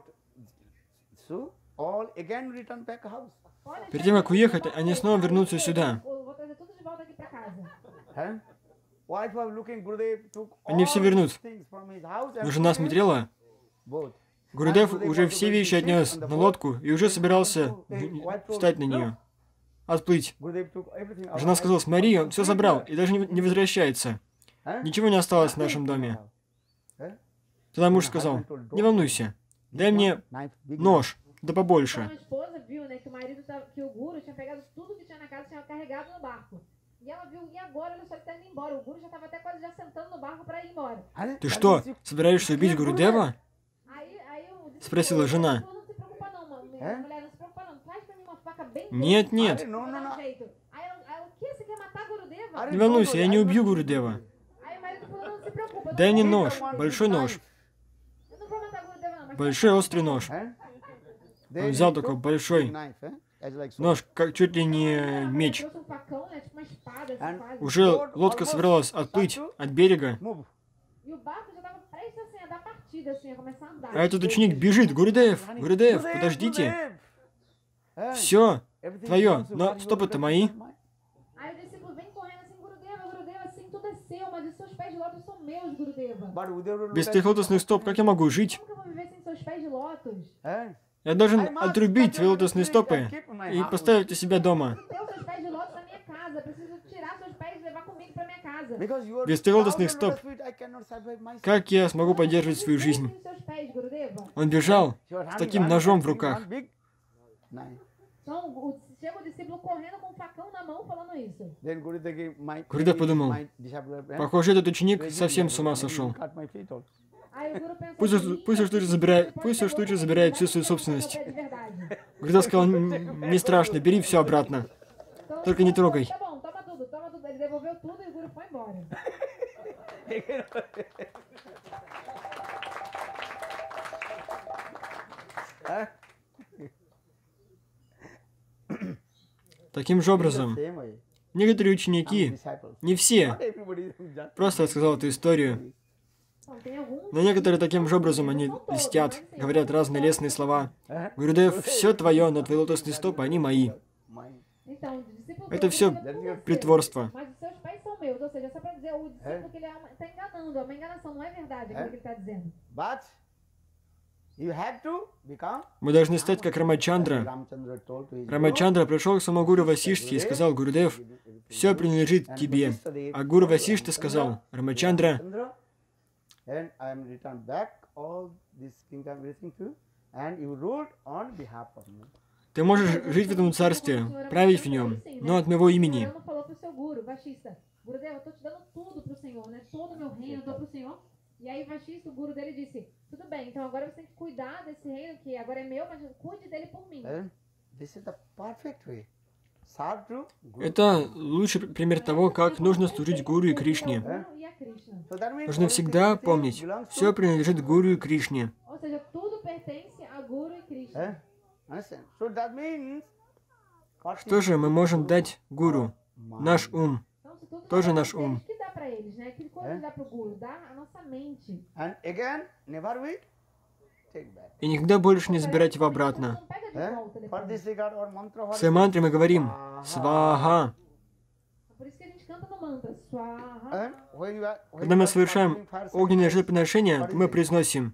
so all again return back house. Pode перед тем, как уехать, они снова вернутся сюда. Vou trazer tudo de volta aqui pra casa. Wife was looking, Gurudev took Они все all вернут. things from his house and Но жена put in смотрела, boat. Гурудев уже все вещи отнес на лодку и уже собирался встать на нее, отплыть. Gurudev took everything out. Жена сказала: смотри, он все забрал и даже не возвращается. Ничего не осталось в нашем доме. Тогда муж сказал: не волнуйся, дай мне нож, да Então побольше. a esposa viu, né, que o marido que o Guru tinha pegado tudo que tinha na casa, tinha carregado no barco. E ela viu, e agora olha só que tá indo embora. O Guru já tava até quase já sentando no barco pra ir embora. Ты что, собираешься убить Гурудева? Aí o discípulo Спросила falou, жена. não se preocupa não, mano. Mulher, não se preocupa não. Traz pra mim uma faca bem Нет, grande, нет, Não, pra não, dar um não. jeito. Aí ela, o que? Você quer matar Gurudeva? не волнуйся, я не убью Гурудева. Aí o marido falou, não se preocupa. Дай мне não, нож, большой нож, eu não vou matar Gurudeva não, mas большой острый нож. Он взял такой большой нож, как чуть ли не меч. trouxe um facão, né, tipo uma espada, assim, quase. Уже лодка собиралась отплыть от берега, E o barco já tava prestes assim, a dar partida, assim, a começar a andar. а этот ученик бежит: Гурудев, Гурудев, подождите, все твое, но стопы-то мои. Aí o discípulo vem correndo assim, Gurudeva, assim, tudo é seu, mas os seus pés de lótus são meus, Gurudeva. Без твоих лотосных стоп, как я могу жить? Como que eu vou viver sem seus pés de lótus? Я должен отрубить твои лотосные стопы и поставить у себя дома. Eu tenho seus pés de lótus na minha casa, preciso tirar seus pés e levar comigo pra minha casa. Без твоих лотосных стоп, как я смогу поддерживать свою жизнь? Sem seus pés, Gurudeva. Он бежал с таким ножом в руках. Então, chega o discípulo correndo com um facão na mão falando isso. Гурудев подумал: похоже, этот ученик совсем с ума сошел. Aí o Guru pensou Пусть assim, уж лучше забирает всю свою собственность. é de verdade. Гурудев сказал: не страшно, бери все обратно. Então, Только не трогай. Tá bom, toma tudo, toma tudo. Ele devolveu tudo e o Guru foi embora. Таким же образом, некоторые ученики, не все, просто рассказал эту историю, Então, tem alguns но некоторые таким же образом они льстят, говорят разные лестные слова. Гурудев, все твое, но твои лотосные стопы, они мои. Então, o discípulo Это все притворство. mas os seus pés são meus. Ou seja, só para dizer, o discípulo que ele está enganando. É uma enganação, não é verdade aquilo que ele está dizendo. But you have to become. Мы должны стать как Рамачандра. Ramchandra told to his Рамачандра пришел к самому Гуру Васиштхе и сказал: Гурудев, все принадлежит тебе. А Гуру Васиштха сказал: Рамачандра, Chandra, and I am returned back all this kingdom, everything to you, and you ruled on behalf of me. ты можешь жить в этом царстве, править в нем, но от моего имени. Ele falou pro seu Guru, Vashista, Gurudeva, eu tô te dando tudo pro Senhor, né? Todo o meu reino eu dou pro Senhor. E aí Vashista, o Guru dele, disse, tudo bem, então agora você tem que cuidar desse reino que agora é meu, mas cuide dele por mim. And this is the perfect way. Serve to Guru. Это лучший пример того, как нужно служить Гуру и Кришне. Guru e a Krishna. So that means Нужно всегда помнить, все принадлежит Гуру и Кришне. Ou seja, tudo pertence a Guru e Krishna. Understand? So that means what Что же мы можем дать Гуру? Наш ум. Então, se tudo Тоже não é наш ум. deles, que dá pra eles, né? Que coisa que dá pro Guru? Dá a nossa mente. and again never we take back. И никогда больше не забирать его обратно. Não pega de volta For depois. this regard our mantra В what своей мантре мы говорим «Сваха». Por isso que a gente canta no mantra. Swaha. and when you are Когда мы совершаем огненное жертвоприношение, то мы произносим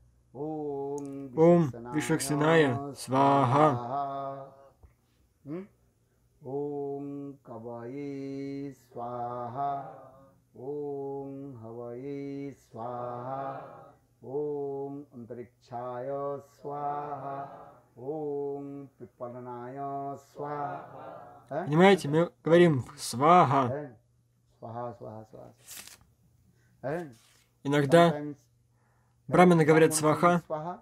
Om Вишваксеная Сваха. Om Kavaye Swaha. Om Havaye Swaha, Om Antarikshaya Swaha, Om Pipalanaya Swaha. Понимаете, мы говорим сваха. Swaha, Swaha, Swaha. Иногда браманы говорят сваха,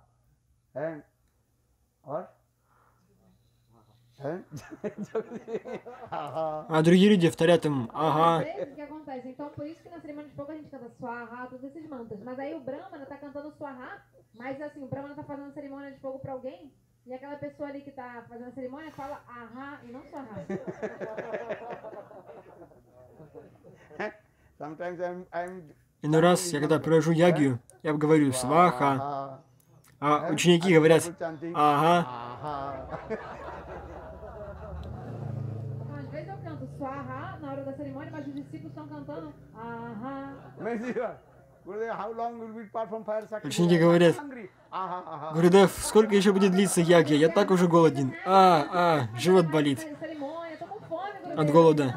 а другие люди повторяют им ага. Então, por isso que na cerimônia de fogo a gente canta Swaha, todos esses mantras. Mas aí o Brahmana tá cantando Swaha, mas assim, o Brahmana tá fazendo cerimônia de fogo pra alguém, e aquela pessoa ali que tá fazendo a cerimônia fala Aha e não Swaha. Sometimes I'm Иной раз, я когда провожу ягью, я говорю сваха, а ученики говорят ага. Às vezes eu canto Swaha na hora da cerimônia, mas os discípulos estão cantando Aha. Ученики говорят, Гурудев, сколько еще будет длиться ягья? Я так уже голоден. Живот болит от голода.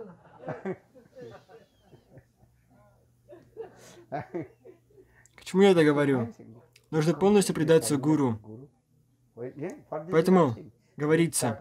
К чему я это говорю? Нужно полностью предаться гуру. Поэтому говорится,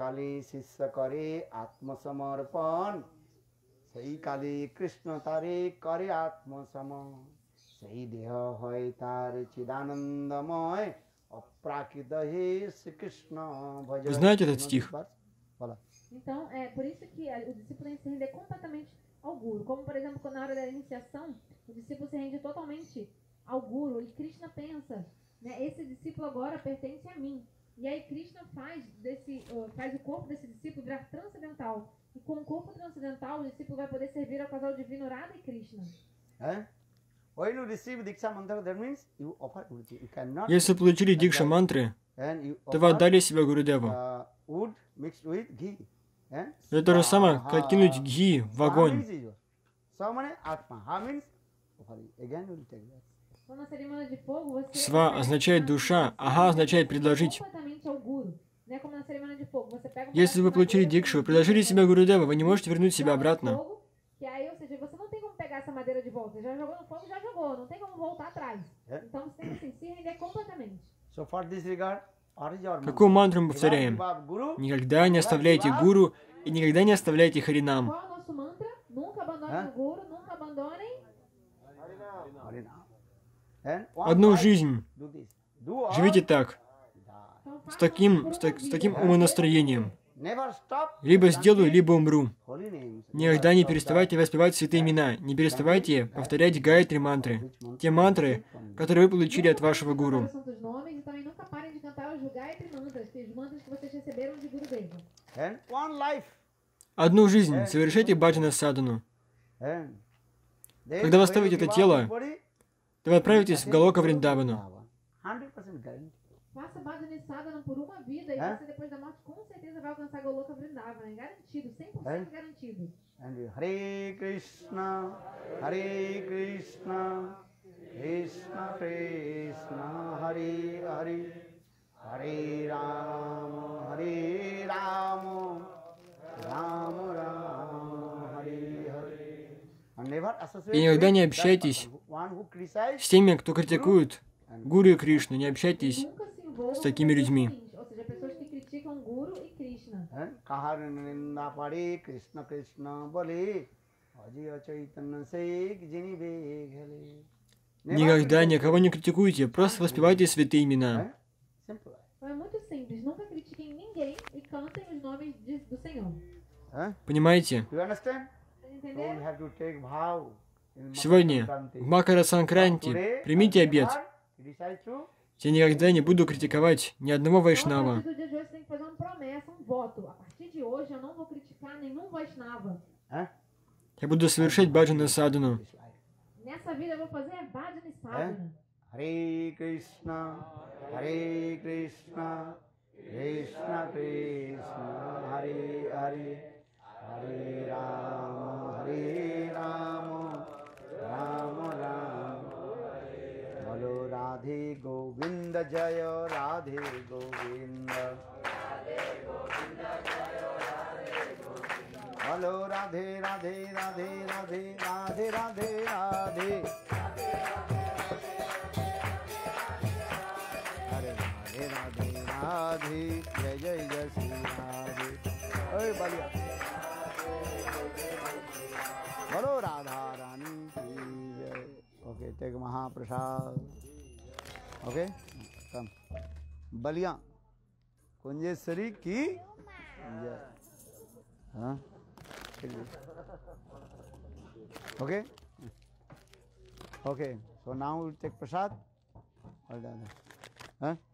вы знаете этот стих? Então, é por isso que o discípulo tem que se render completamente ao guru. Como, por exemplo, na hora da iniciação, o discípulo se rende totalmente ao guru. E Krishna pensa, né, esse discípulo agora pertence a mim. E aí Krishna faz o corpo desse discípulo virar transcendental. E com o corpo transcendental, o discípulo vai poder servir ao casal divino Radha e Krishna. Если получили дикша мантры, то вы отдали себя Гурудеву. Это то же самое, как кинуть гхи в огонь. Сва означает душа, ага означает предложить. Если вы получили дикшу, предложили себя Гурудеву, вы не можете вернуть себя обратно. Какую мантру мы повторяем? Никогда не оставляйте гуру и никогда не оставляйте харинам. Одну жизнь. Живите так. С таким умонастроением. Либо сделаю, либо умру. Никогда не переставайте воспевать святые имена. Не переставайте повторять гайатри мантры. Те мантры, которые вы получили от вашего гуру. Одну жизнь совершите баджана садану. Когда вы оставите это тело, то вы отправитесь в Галока Вриндавану. Faça bhajana sadhana por uma vida e você depois da morte com certeza vai alcançar Goloka Vrindavana, é garantido, 100% garantido. Hare Krishna, Krishna Krishna, Hare Hare, Hare Rama, Rama Rama, Hare Hare. И никогда не общайтесь с теми, кто критикует Гуру и Кришну. Не общайтесь с такими людьми. Никогда никого не критикуйте, просто воспевайте святые имена. Понимаете? Сегодня, в Макара-Санкранти, примите обет. Я никогда не буду критиковать ни одного вайшнава. Я буду совершать баджана садану. Hare Krishna, Krishna Krishna, Hare Hare, Hare Rama, Rama Rama, Bolo Radhe Govinda Jaya, Radhe Govinda, Radhe Govinda Jaya, Radhe Govinda. बोलो राधे राधे राधे राधे राधे राधे राधे अरे राधे राधे राधे जय जय जय श्री राधे। अरे बढ़िया बोलो राधा रानी की जय। ओके टेक महाप्रसाद। ओके कम बलिया कुंजेश्वरी की जय। हाँ okay okay so now we'll take prasad. All done. Huh?